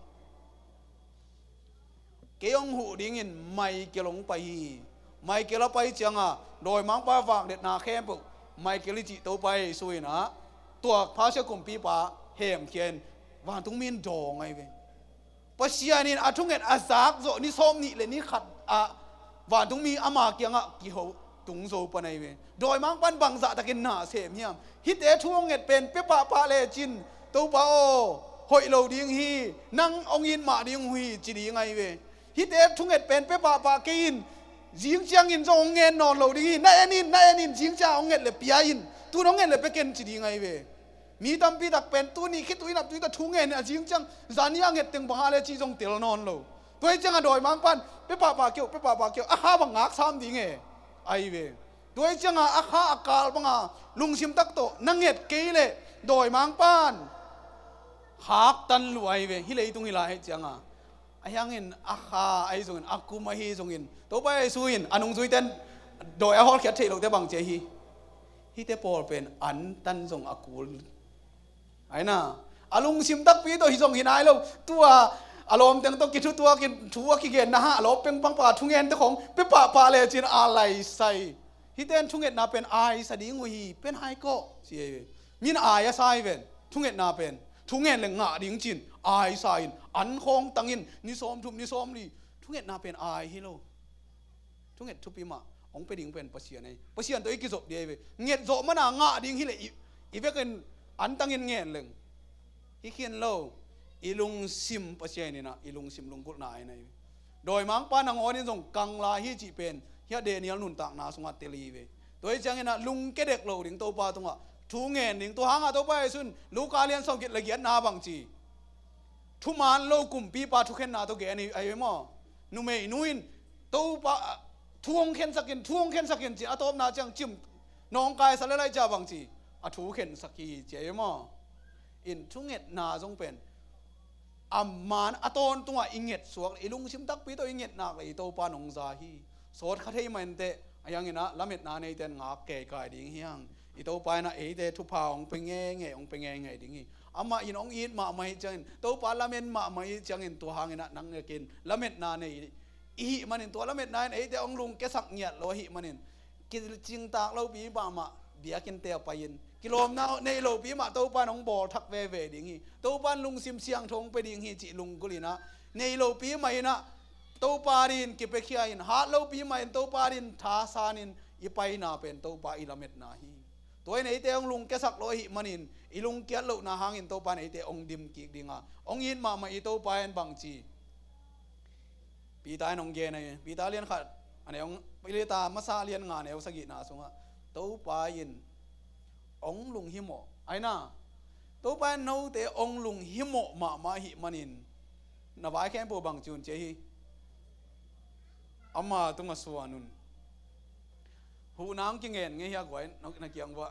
เกี่ยงหูดิ้งินไม่เกี่ยงไปฮีไม่เกี่ยงไปจังอ่ะโดยมังปาฝากเด็ดนาแคมปุไม่เกี่ยงจิตตัวไปสวยนะตัวพาเชกุมปีปาเฮมเขียนวันทุงมีดองไงเว้ปัศยานินอาทุงเงินอาซากโซนี่ส้มนี่เลยนี่ขัดอ่ะวันทุงมีอามาเกียงอ่ะกี่หัวตุงโซปนัยเวโดยมังปันบังจะตะกินหนาเสียมเฮียมฮิตเอทุงเงินเป็นเปปะปะเลจินตัวเปาหอยเหลาดิ้งฮีนั่งองยินมาดิ้งฮีจีดีไงเวฮิตเอทุงเงินเป็นเปปะปะกินจิงจังอินจงเงินนอนเหลาดิ้งฮีนั่นนินนั่นนินจิงจังองเงินเลยปีอินตัวน้องเงินเลยไปเกินจีดีไงเวมีตั้มปีตักเป็นตัวนี้คิดตัวนี้นับตัวนี้ก็ทุ่งเงินจริงจังจานี่ยังเงินตึงบังอะไรจีจงเตลนอนโลตัวจังอ่ะโดยมังปันไปป่าป่าเกี่ยวไปป่าป่าเกี่ยวอาข้าบังงักซ้ำดีไงไอเวตัวจังอ่ะอาข้าอากาศบังอ่ะลุงชิมตักโตนั่งเงินเกยเลยโดยมังปันหักตันรวยเวฮิเลยตรงฮิลาให้จังอ่ะไอ้ยังเงินอาข้าไอ้จงเงินอากูมาฮีจงเงินตัวไปสุยินอันนุงสุยเต้นโดยอาฮอลเขียนเทลแต่บังเจฮีฮิเตปอลเป็นอันตันจงอากูไอ้น่ะอาลุงซิมตักปีตัวฮิจงหินไอ้เราตัวอารมณ์เต็งตัวกินตัวกินทัวกิเกนนะฮะเราเป็นปังป่าทุ่งเงินตัวของเป็นป่าป่าเลยจินอะไรใส่ฮิเตนทุ่งเงินน่าเป็นไอสดิ้งวีเป็นไฮโก้เสียมีนไอ้ใส่เป็นทุ่งเงินน่าเป็นทุ่งเงินเลยงะดิ้งจินไอใส่อันคงตังอินนิสอมทุบนิสอมลีทุ่งเงินน่าเป็นไอฮิโลทุ่งเงินทุบปีมาองไปดิ้งเป็นปัศยานี่ปัศยาตัวอีกจบเดียวเงียบจบมันอ่ะงะดิ้งฮิเลอีเวกันอันตั้งเงินเงี้ยเลยฮิเขียนเล่าอีลุงซิมปัจจัยนี่นะอีลุงซิมลุงกุลนายนี่โดยมังปานังอนี่ส่งกังลาฮิจิเป็นเฮียเดนิเอลนุนตากนาสงอัตเตลีเวโดยจังเงินลุงเกเด็กเล่าถึงตัวปาตรงอ่ะทูเงินถึงตัวหางอ่ะตัวไปสุนลูกกาเลียนส่งกิจละเอียดนาบางจีทุมานโลกุมปีปาทุกเข็นนาตัวเกนี่ไอ้หม้อนุ่มเอนุ่นตัวปาทวงเข็นสักเข็นทวงเข็นสักเข็นจีอะตัวนาจังจิมน้องกายสารไลจ่าบางจีอาถูเข็นสักกีเจียมออินทุงเงตนาจงเป็นอัมมานอตอนตัวอิงเงตสวกอิลุงชิมตักปีตัวอิงเงตนักเลยตัวปานองซาฮีสดขัดให้มันเตะยังไงนะละเม็ดนาในเตนงักแก่กายดิ้งเฮียงอีตัวปานะเอเตทุพาองเป็นเงยเงยองเป็นเงยเงยดิ้งฮีอามาอินองอินมาไม่จังตัวปาละเม็ดมาไม่จังอินตัวหางนะนังเงกินละเม็ดนาในอีมันอินตัวละเม็ดนาในเอเตองลุงแกสักเงียดโลหิมันอินกินจิงตากเราปีบามาเบียกินเตียไปยินกิโลมนาในโลปีมาตัวปานองบอทักเวเวดิ้งฮีตัวปานลุงซิมเสียงทงไปดิ้งฮีจิลุงกุลีนะในโลปีใหม่นะตัวปารินกิเปขี้อินหาโลปีใหม่ตัวปารินท้าซานินอีไปนาเป็นตัวปาอิลาเม็ดนาฮีตัวไหนเตองลุงแกสักโลหิมันินอีลุงเกียรลุนาหางอินโตปานไอเตองดิมกิกดิงอ่ะองยินมามาอีโตปานบังจีปีตายนองเกนไอปีตาเลียนขัดอันนี้องปีเลตามาซาเลียนงานเอวสกินาสงะโตปายินองลุงหิโมไอน่าโตปานโนเตองลุงหิโมมามาหิมันินนบายแค่ปูบังจูนเจฮีอามาตุงสวานุนหูน้ำกิงเงินเงี้ยกว่านักนักยังว่า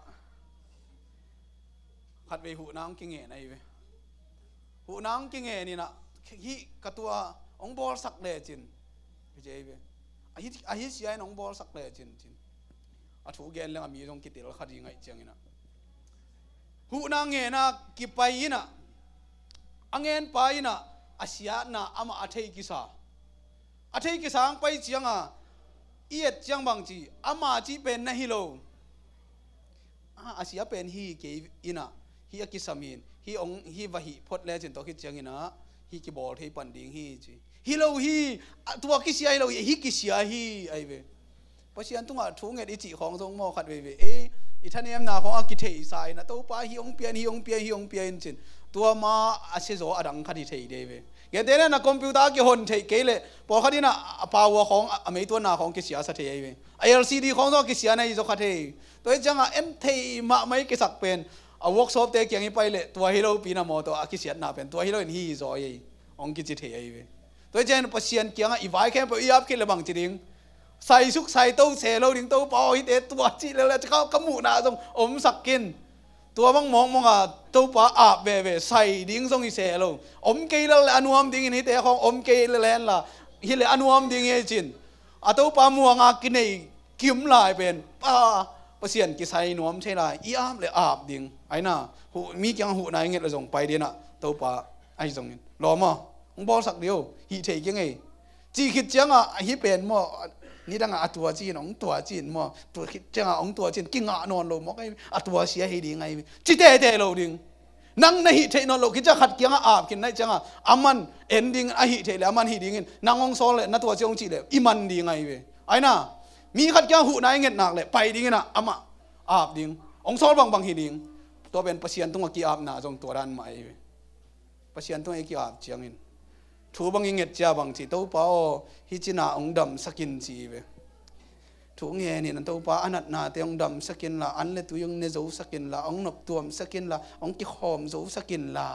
ขัดไปหูน้ำกิงเงินไอ้เว้หูน้ำกิงเงินนี่นะฮีกตัวองบอลสักเลจินเจ๊เว้ไอ้ฮีไอ้ฮีเสียน้องบอลสักเลจินจินอาถูกเงินแล้วมีตรงกิติลขัดยังไงจังนี่นะหูน้ำเงินนะกิไปนะอังเงินไปนะอาเซียนะอามาอาเทกิสาอาเทกิสางไปเจียงอ่ะเอียดจังบางจีอามาจีเป็นนะฮิโลอาเซียเป็นฮีเกอินะฮีอากิสามินฮีองฮีวะฮีพดเลจินตัวคิดจังอินะฮีกิบอลฮีปันดิงฮีจีฮิโลฮีตัวกิเซียฮิโลฮีกิเซียฮีไอเวเพราะฉะนั้นต้องอ่ะทุ่งเงินอิจิของทรงมอขัดเวเวเออีท่านเอ็มนาของอากิเทยสายนะตัวป้าฮีองเปียนฮีองเปียนฮีองเปียนจินตัวมาอาเซโซอดังขัดเทยเดเวเงี้ยเดี๋ยวนะคอมพิวเตอร์กี่คนเทเกลเลยพอขัดนี่นะพาวเวอร์ของอเมริกันนาของกิเซียสัตย์เทยเวไอเอลซีดีของตัวกิเซียในโซขัดเทยตัวจังอ่ะเอ็มเทยมาไม่กิสักเป็นเอาเวิร์กช็อปเตะเกี่ยงไปเลยตัวฮีโร่ปีน่ะมอตัวกิเซียน่าเป็นตัวฮีโร่นี่ฮีโซเอองกิจิเทยเวตัวจังปัสยันเกี่ยงอ่ะอีไว้แค่ไปอีอัพกิเลบังจีดิงใส่สุกใส่ตู้เสลดิงตู้ปอฮิตเอตัวจีแล้วจะเข้ากมูนาตรงอมสักกินตัวบังมองมองอ่ะตู้ปลาอาบเวเวใส่ดิ้งทรงอิเสลอมเกลอนุอมดิ้งนี่แต่ของอมเกลแลนล่ะฮิเลอนุอมดิ้งเอจินอ่ะตู้ปลามัวงากินไอ้กิมลายเป็นป้าเปเสียนกิใส่นวมใช่ไรอีอาบเลยอาบดิ้งไอ้น่ะหูมีจังหูนายเงี้ยเราส่งไปเดียน่ะตู้ปลาไอ้ส่งนี่รอมาองบอลสักเดียวฮิเทยังไงจีคิดจังอ่ะฮิเป็นมั่วนี่ดังอ่ะตัวจีนองตัวจีนมั่วตัวคิดจังอ่ะองตัวจีนกิ้งอ่ะนอนลงมั่วไอ้อ่ะตัวเสียให้ดีไงจีเตเตเราดิ้งนั่งในฮิเทนอนลงคิดจะขัดเกี่ยงอ่ะอาบกินได้จังอ่ะอามันเอ็นดิ้งอ่ะฮิเทเลยอามันฮิดิ้งนั่งองโซเลยนั่ตัวจีองจีเลยอีมันดีไงเว้ยไอ้น่ะมีขัดเกี่ยงหูนายเงี้ยหนักเลยไปดิ้งน่ะอามาอาบดิ้งองโซบางบางฮิดิ้งตัวเป็นเปอร์เซ็นต์ต้องกี่อาบหนาจงตัวด้านใหม่เปอร์เซ็นต์ต้องกี่อาบเจียงอินทูบังยิงเงจ้าบางทีตัวป้าฮิจินาองดำสกินจีเวทูเงี้ยนี่นั่นตัวป้าอันนั้นนาเตียงดำสกินละอันเล็ตัวยังเนจูสกินละองนบตัวมสกินละองกิหอมจูสกินละ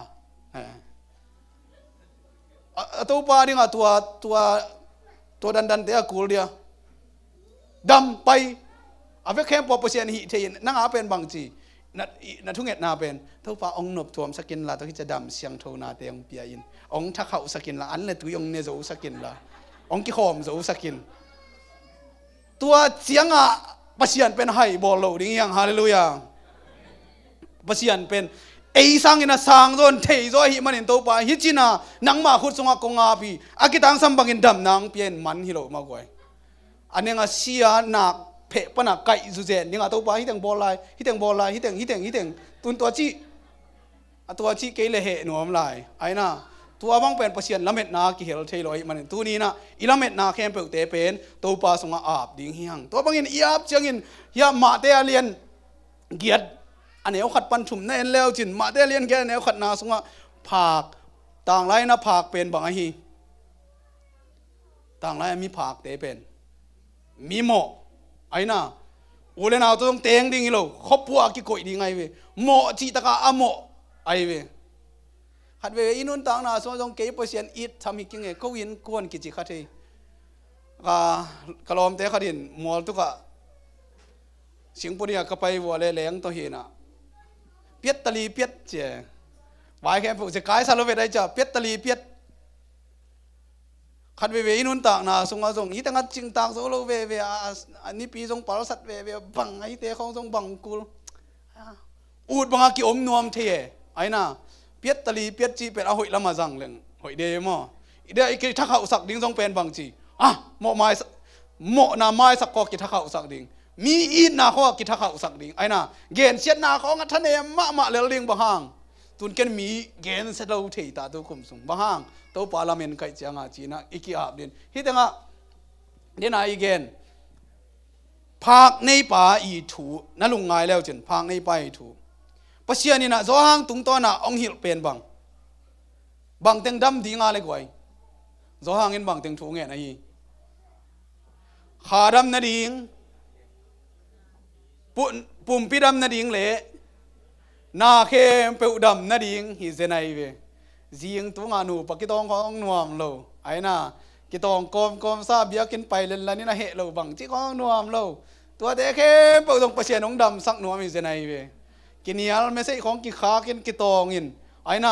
ตัวป้านี่ngaตัวตัวตัวดันดันเตียกูเดียดำไปอาเวกแค่พอเปอร์เซ็นต์ฮิเทียนนั่งอาเป็นบางทีนัดนัดทุกเงนาเป็นทุกฝ่าองนบทวมสกินละตัวที่จะดำเสียงโทนาเตียงเปียอินองทักเขาสกินละอันเลยตัวยงเนโซสกินละองกิหอมโซสกินตัวเสียงอ่ะปัสยันเป็นไฮบอลโลดิ้งยังฮาเลลูยาปัสยันเป็นไอ้สังอินะสังโดนเทยโซหิมันอินตัวป่าฮิจินานังมาขุดสงากงอาบีอากิตังสัมบังอินดำนางเปลี่ยนมันฮิโรมากกว่าอันนี้ngaเสียหนักเพะปนักไก่จุเจนนี่ngaตัวป่าฮิตังบอลไลฮิตังบอลไลฮิตังฮิตังฮิตังตุนตัวจีตัวจีเกลเหหนวมไลไอ้น่ะตัวบางเป็นปัสยันละเม็ดนากิเฮลเทลอยมันตัวนี้นะอีละเม็ดนาแค่เปิดเตเป็นตัวป่าสงอาบดิ้งเฮียงตัวบางอินอีอาบเชียงอินยามาเตเลียนเกียรอันนี้เขาขัดปันถุมแน่นแล้วจินมาเตเลียนแค่แนวขัดนาสงอาผักต่างไรนะผักเป็นบางฮีต่างไรมีผักเตเป็นมีหมอไอ้น่ะโอเลนาตัวต้องเตงดิ้งอีโลครอบครัวกี่ก่อยดิ้งไงเว้หมอจีตะกาอะหมอไอเว้ขัดเว้อินุนต่างน่ะสมมติต้องเก็บเปอร์เซ็นต์อีททำให้กินเงก็วินกวนกิจขัดเองกะกะลอมเตะขัดินมอลตุกะสิงปุริยะก็ไปวัวเลยแหลงตัวเห็นอ่ะเปียดตะลีเปียดเจ้วายแค่ผู้จะกายสารเวทได้จ้ะเปียดตะลีเปียดขัดเวเวอินุนต่างน่ะสงฆ์สงฆ์อีตั้งจิงต่างโซโลเวเวอันนี้ปีทรงปาลสัตเวเวบังไอเตะของทรงบังกุลอูดบังอากิอมนวมเทไอ้น่ะเปียดตะลีเปียดจีเป็นอาหอยละมาจังเลยหอยเดย์มั้งเดี๋ยวไอ้กิทักเขาสักดิ้งทรงเป็นบางจีอ่ะหมอไม้หมอหน้าไม้สักก็กิทักเขาสักดิ้งมีอินนาเขากิทักเขาสักดิ้งไอ้น่ะเกณฑ์เชียนนาเขางัดทะเนมะมะเลลิงบางห่างตุนเกณฑ์มีเกณฑ์เสด็จเทตาตัวคุมสูงบางห่างตัวพาร์ลเมนต์ไก่เจียงอาจีน่ะอีกกี่อาบดินฮิตงะเดี๋ยวนาอีเกณฑ์พพักในป่าอีถูนั่นลุงไงแล้วจนพักในป่าอีถูปัสยานี่นะโจหังตุงตัวน่ะองหิลเป็นบังบังเต็งดำดีงาเลยกว่าโจหังเงินบังเต็งถูเงี้ยนะฮีขาดำนาดิงปุ่นปุ่มปีดำนาดิงเละนาเข้มเปอุดำนาดิงฮีเจนัยเวจีงตัวงานูปกิตองของนวมโลไอ้น่ะกิตองกอมกอมซาเบียกินไปเล่นแล้วนี่นะเหโลบังจีของนวมโลตัวเด็กเข้มเปอุดงปัสยาน้องดำสักนวมฮีเจนัยเวกินยาไม่ใช่ของกิขากินกิตองอินไอ้น่ะ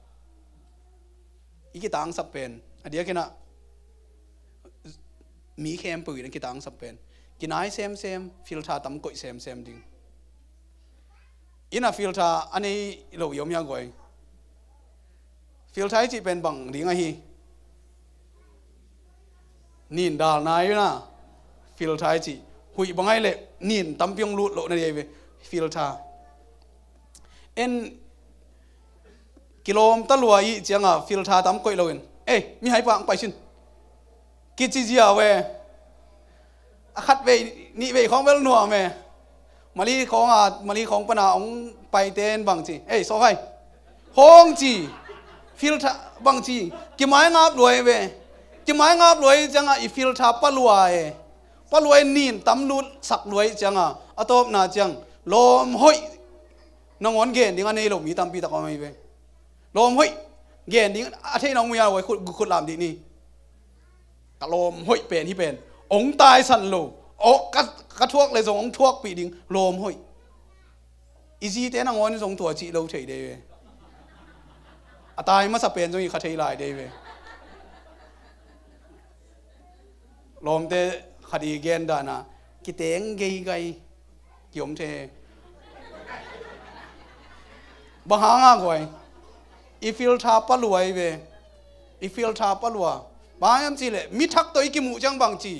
อีกิตังสับเป็นอเดียกินะมีเข้มปุ๋ยนั่นกิตังสับเป็นกินไอเซมเซมฟิลทาตั้มกุยเซมเซมดิ้งอินะฟิลทาอันนี้เรายอมยังไงฟิลทาที่เป็นบังดิ้งไอฮีนินดาลนายนะฟิลทาที่หุยบังไอเล่นินตั้มเปียงลุดโลนั่นเองฟิลทาเอ็นกิโลมตะลัวอีจังอ่ะฟิลทาตั้มกุยโลเอ็นเอ้มีให้ปังไปชินกิจเจียเวขัดเวนี่เวของเวลนัวเมมาลีของอ่ะมาลีของปนาองไปเต้นบางจีเอ้ยโซ่ให้ฮงจีฟิลทาบางจีกี่ไม้งับรวยเวกี่ไม้งับรวยจังอ่ะอีฟิลทาปะลัวเอปะลัวนินตำลุดสักรวยจังอ่ะอตบนาจังลมห้อยน้องวันเกณฑ์ดิ้งอันนี้เรามีตำปีตะกอนไม่เวลมห้อยเกณฑ์ดิ้งอาทิตย์น้องมีอะไรขุดขุดลามดีนี่กะลมห้อยเป็นที่เป็นองตายสันโลโอ้กระกระทวกเลยส่งองทวกปีดิ้งลมห้อยอีซีเต้นงอนส่งตัวจีเราเฉยเดยอาตายมาสเปนส่งอีกคาเทลายเดยลมเตะคดีเกณฑ์ดานะกิเตงเกยไกเกี่ยมเทบางหางอ่ะก่อยอีฟิลทาปะลวยเวอีฟิลทาปะลัวบางอย่างจีเลยมิทักตัวอีกิมูจังบางจี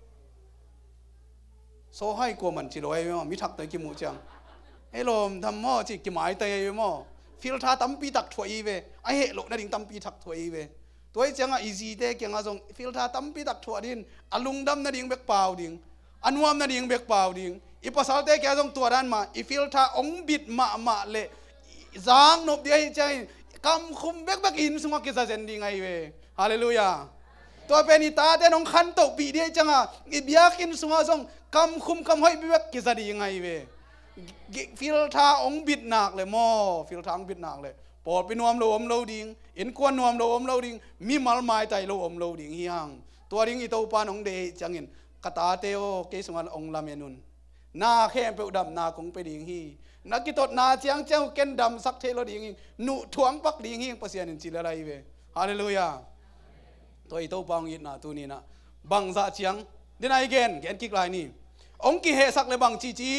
โซ่ให้กลัวมันจีลอยมั้งมิทักตัวอีกิมูจังไอ้ลมทำหม้อจีกิหมายเตยมั้งฟิลทาตั้มปีตักถวยเวไอ้เหตุโลนั่นดิ่งตั้มปีตักถวยเวตัวไอ้จังอ่ะอีซีเตเกี่ยงอ่ะส่งฟิลทาตั้มปีตักถวยดินอลุงดำนั่นดิ่งเบกเปล่าดิ่งอันวมนั่นดิ่งเบกเปล่าดิ่งอีภาษาเตเกี่ยส่งตัวด้านมาอีฟิลทาองบิดมามาเละจางนบเดียใจกำคุมเบกเบกอินสงกิจเซนดีไงเวฮาเลลูยาตัวเป็นอิตาแต่น้องขันตกปีเดียจังอ่ะอีบิยากินสงสงกำคุมกำห้อยเบกกิจดียังไงเวฟิลทาองบิดหนักเลยม่อฟิลทาองบิดหนักเลยปอดไปนวมโลอมโลดิ่งเห็นกวนนวมโลอมโลดิ่งมีมัลไม้ใจโลอมโลดิ่งเฮียงตัวดิ่งอีตัวปานองเดจังเห็นกตาเตโอเกสมัลองลาเมนุนนาเข้มเปอุดำนาคงไปดิ่งฮีนักกิตนาเจียงเจ้าเกนดำสักเทโลดิ่งนุทวงปักดิ่งฮีภาษาหนึ่งจีอะไรเวฮาเลลูยาตัวอีตัวปองยินนาตัวนี้นะบังซาเจียงเดนไอเกนเกนกิกลายนี่องกิเฮสักเลยบังจีจี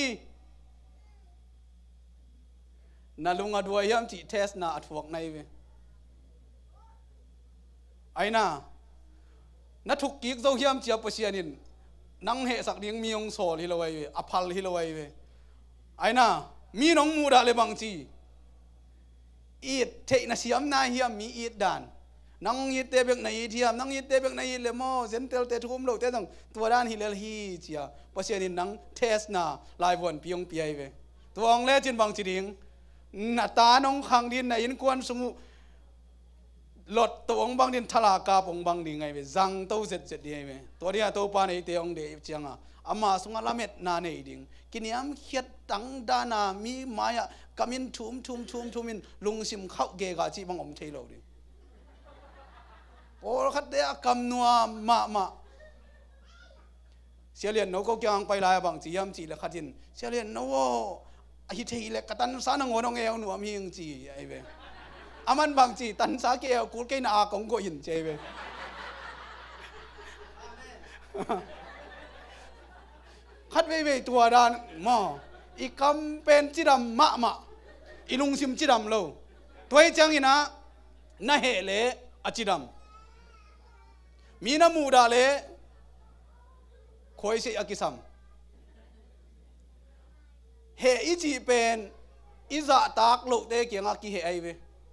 นาลุงอดวยยามจีเทสนาอัดฟวกในเวไอ้น่ะนัทุกกิกเจ้าเฮียมเจียปเสียนินนังเฮสักเดียงมีองโซลฮิโลไวเวอภัลฮิโลไวเวไอ้น่ะมีน้องมูดาเลยบางจีอีดเทนเสียมนาเฮียมมีอีดดานนังยีเตเบกในเทียมนังยีเตเบกในเลมอเซนเตลเตทุมโลเตต้องตัวด้านฮิเลลฮีเจียปเสียนินนังเทสนาลายวนปียงปีไอเวตัวองเล่จินบางจีดิงหน้าตาน้องขังดินในอินกวนสมุหลดตัวองบางดินทลากาปองบางดิงไงเวจังตัวเสร็จเสร็จดีไงตัวเดียตัวปานไอเตองเดียจังอ่ะอามาสงอาลาเม็ดนาเนดิงกินยามเขียดตังดานามีมายะกามินทุมทุมทุมทุมินลุงซิมเข้าเกกาจีบังอมเทโลดิโอ้ขัดเดียกำนัวมามาเสียเรียนโนก็ยังไปลายบางจียามจีละขัดินเสียเรียนโนไอ้ที่เล็กกตันสานงวนงเอวหนูมีงจีไอ้เวอามันบางจีตันสาเกลกูเกนอากงโกยินเจเวขัดเวเวตัวด้านมออีกำเป็นจิดำมะมะอีลุงซิมจิดำโลตัวไอ้จังอินะน่าเหเลอจิดำมีน้ำมูดาเลคอยเสียกิสัมเฮอิจิเป็นอิจาตากโลเตเกียงอากิเฮไอเว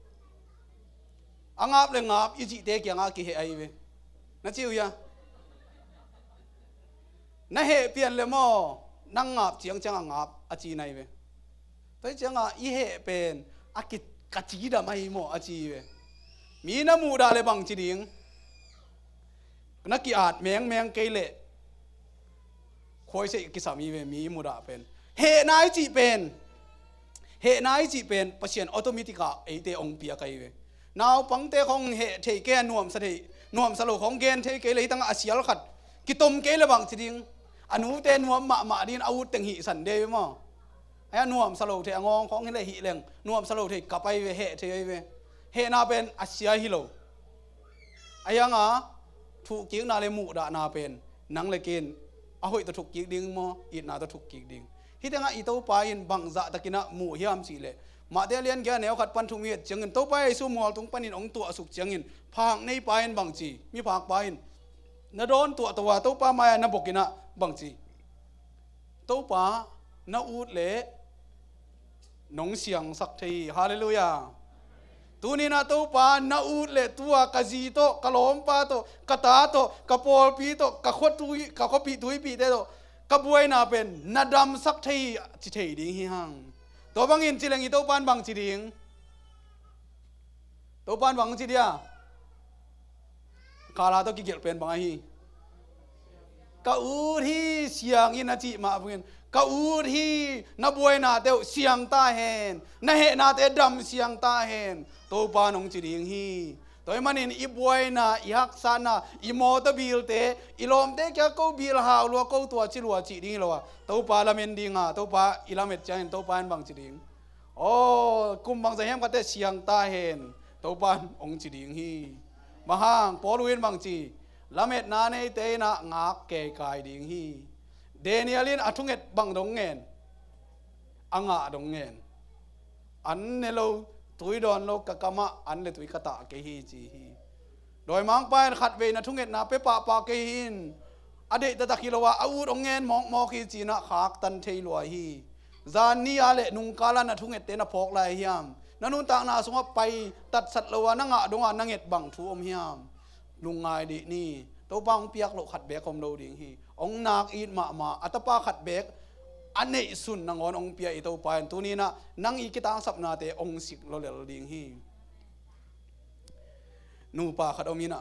อังอาบเลงับอิจิเตเกียงอากิเฮไอเวนั่นจิวยานั่นเฮเปลี่ยนเลยมอนั่งงับเจียงจังงับอาจีในเวตัวจังอ่ะอีเหเป็นอากิกัจจีดาไม่หมออาจีเวมีน้ำมูดาเลยบังจีดิงนักกีอาดแมงแมงเกลเล่คอยเสกกิสามีเวมีมูดาเป็นเหนายจีเป็นเหนายจีเป็นเปอร์เซ็นต์ออโตมิติกาไอเตองเปียไกเวนาวปังเตของเหเทแกนวมสะเทนวมสโลของเกนเทเกเลยตั้งอาเซียลขัดกิตมเกลบังจีดิงอนุเตนวมมามาดินอาวุธตึงหิสันเดวมั้งไอ้นวมสโลเทงองของเฮเลหิเลงนวมสโลเทกับไปเวเหเทเวเหนาเป็นอาเซียฮิโลไอ้ยังอ่ะถูกกิ้งนาเลมูดานาเป็นนังเลกินอาหุยตะถูกกิ้งดิ้งมั้งอีนาตะถูกกิ้งดิ้งฮิตงะอีโตปายินบังจะตะกินะมูฮิมสีเลมาเดลียนแกแนวขัดปันทุมีจังเงินโตไปสู้มัวตรงปันินองตัวสุกจังเงินพางในปายินบังจีมีพางปายินนโดนตัวตัวโตปามายนบกินะบังจีโตปานาอูดเล่นงเสียงสักทีฮาเลลูยาตัวนี้นะตัวปานาอูดเล่ตัวกะจีโตกะลมปาโตกะตาโตกะปอลปีโตกะขวดตุยกะขวดปีตุยปีเตโตกะบวยนาเป็นนาดำสักทีจิเทดิ้งฮิฮังตัวบางอินจิเลงอีตัวปานบางจิดิ้งตัวปานบางจิเดียคาราตัวกิเกลเป็นบางฮีกะอูที่เสียงอินจิมาพูนกะอูที่นับวยนาเตวเสียงตาเห็นนาเหนาเตดำเสียงตาเห็นตัวปานองจิดิ้งฮีตัวมันอินอีบวยนาอีฮักซานาอีโมตบิลเตอีลมเตแกก็บิลฮาวลัวก็ตัวจิลัวจิดิ้งลัวตัวปาละเมนดิ้งอ่ะตัวปาอีลาเมตใจเห็นตัวปานบางจิดิ้งโอ้กุมบางใจเห็นก็เตเสียงตาเห็นตัวปานองจิดิ้งฮีมาห่างปอลุนบางจีละเม็ดนาในเตนะงักเกยกายดิ่งฮีเดนิเอลินอัทุงเอ็ดบังดงเงินอังอาดงเงินอันเนโลตุยดอนโลกกะมะอันเลตุยกะตะเกฮีจีฮีโดยมังไปขัดเวนะทุงเอ็ดนาเปปะปะเกหินอดีตตะกิโลวะอาวุธองเงินมองมอกีจีนะขากตันเทลวยฮีจานนี้อาเลนุงกาลานะทุงเอ็ดเตนะพอกลายฮิมนันนุนต่างนาสงบไปตัดสัตว์ละวะนังอะดงอะนังเอ็ดบังทูอมฮิมลุงไงดีนี่ตัวบางเปียกโลขัดเบกคอมโดดิ่งฮีองนักอีดมามาอัตปาขัดเบกอันนี้สุนนังอนองเปียอีตัวไปตัวนี้นะนังอีกิตังสับนาเตองสิกโลเลลดิ่งฮีนูปาขัดอมินะ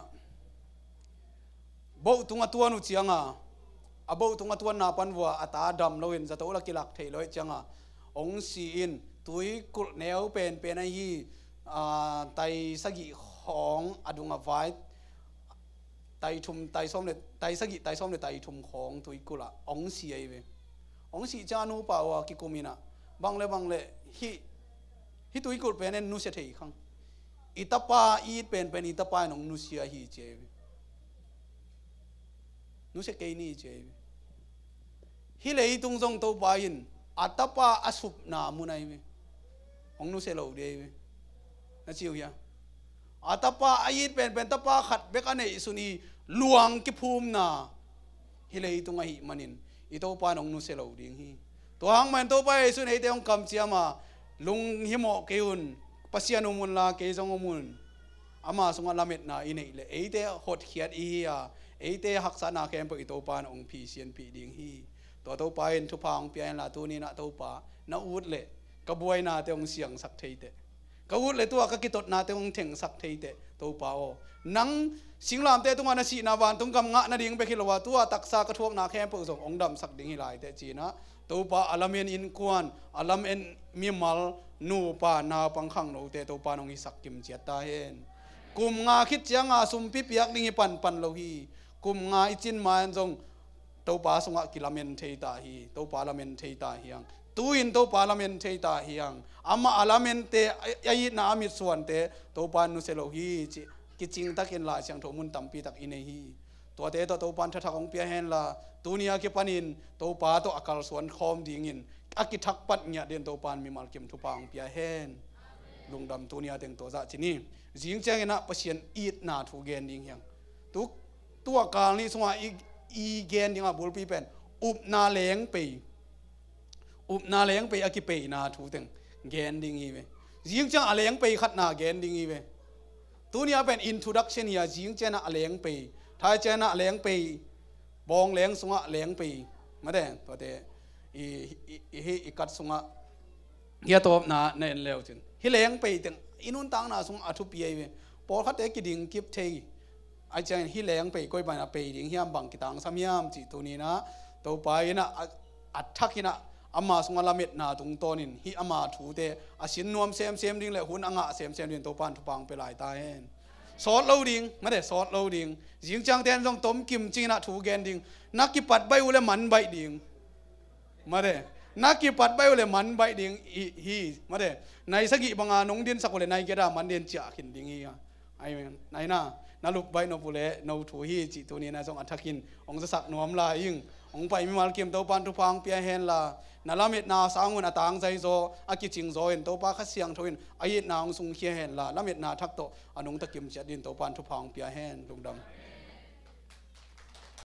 บ่ตุงตัวนูเจียงอ่ะอ่ะบ่ตุงตัวนาปันวัวอัตาดำโลอินจะตัวละกิลักเทลอยเจียงอ่ะองสีอินตุยกุลแนวเป็นเป็นไอ้ฮีอ่าไตสกิของอดุงอไวไตทุมไตส้มเลยไตสกิไตส้มเลยไตทุมของตุยกุละองสีไอ้เวองสีจานูป่าวกิกุมินะบางเลยบางเลยฮีฮีตุยกุลเป็นนุเสถียขังอิตาปาอีเป็นเป็นอิตาปานองนุเสียฮีเจวนุเสเกนี่เจวฮีเลยตุงจงตัวปายินอัตปาอสุปนามุนัยเวองนุเสโลเดวนั่นจิวยังอัตปาอีเป็นเป็นตปาขัดเบกันเนสุนีลวงกิภูมินาฮิเลยตุงไอมันินอิตัวปานองนุเสโลดิ่งฮีตัวหางมันตัวไปสุนีเตองคำเชียมาลุงฮิโมเกยุนปัสยานุมุนลาเกจงมุนอามาสงลาเม็ดนาอินเอเลเอเตหดเขียดอีฮีอาเอเตหักษานาแคมป์อิตัวปานองพีเซียนปีดิ่งฮีตัวตัวไปอินทุพางเปียนลาตัวนี้นะตัวปานาอูดเล่กบวยนาเตองเสียงสักเทเตกวูดเลยตัวก็กิตดนาเตองเถงสักเทเตตัวเปล่านังสิงลามเตตุงานาสีนาวันตุงกำงะนาดิ่งไปคิดว่าตัวตักซากระทวงนาแคมป์ส่งองดำสักดิ่งหิลายเตจีนะตัวปลาอลามินอินควนอลามเอ็นมิมัลนูปานาปังขังโนเตตัวปานองอิสักกิมเจียตาเฮนกุมงาคิดจังอาสุมปิเปียกดิ่งปันปันโลฮีกุมงาอิจินมาอันจงตัวปลาสงะกิลามินเทตาฮีตัวปลาลามินเทตาฮียังตัวอินตัวปาลาเมนเทตาเฮียงอามาอาลาเมนเตยัยนามิส่วนเตตัวปานุเซโลฮีกิจิงตักเอ็นลาเสียงโถมุนตัมปีตักอินเนฮีตัวเตตัวตัวปานทักของเปียเฮนลาตัวนี้อากิปันินตัวปาตัวอากาศส่วนคอมดิ่งินอากิทักปัดเนี่ยเดินตัวปานมีมาลกิมทุปางเปียเฮนลุงดำตัวนี้เต็งตัวจะที่นี่จิงเจงนะเปอร์เซ็นต์อีดนาทูเกนดิ่งยังตัวตัวกลางนี่สว่าอีอีเกนดิ่งอ่ะบุลปีเป็นอุบนาเลงไปอุปนาเลี้ยงไปอากิเปนาทูเต็งแกนดิ้งอีเวจิงจังอาเลี้ยงไปขัดนาแกนดิ้งอีเวตัวนี้เป็นอินโทรดักชันยาจิงเจนะอาเลี้ยงไปท้ายเจนะอาเลี้ยงไปบองเลี้ยงสงะเลี้ยงไปมาเด้ตัวเตอีอีฮีอีกัดสุงะเฮียตบนาเนนเลวจินฮิเลงไปถึงอินุนตังนาสุงอัทุปีเอพอคัดเด็กกิดิ่งกิบเทไอเจนฮิเลงไปก้อยไปนะไปดิ่งเฮียมบังกิตังสามยามจิตัวนี้นะตัวไปนะอัดทักกินะอามาสุงละเม็ดนาตรงตัวนี้ฮิอามาถูเตอาสินนวมเซมเซมดิ่งเลยหุ่นอ่างะเซมเซมดิ่งตัวปานทุปังไปหลายตาเห็นซอสเราดิ่งไม่ได้ซอสเราดิ่งยิงจังเตนต้องต้มกิมจีนะถูแกนดิ่งนักกิปัดใบอุเลมันใบดิ่งมาเด้นักกิปัดใบอุเลมันใบดิ่งฮีมาเด้ในสกิบังอาหนงดินสักคนเลยในเกดามันเดินจ่าขินดิ่งฮีไอ้ไหนน่ะนาลุกใบนบุเลนถูฮีจิตัวนี้นะจงอัฐกินองจะสักนวมลายิงองไปมีมาลเกียมตัวปันทุพังเปียเฮนลานาลามิดนาสางวนอตางใจโซอากิจิงโซเห็นตัวปาขัดเสียงทวินไอ้นางสุงเขียเห็นลาลามิดนาทักโตอนุงตะกิมเจดินตัวปันทุพังเปียเฮนลุงดำ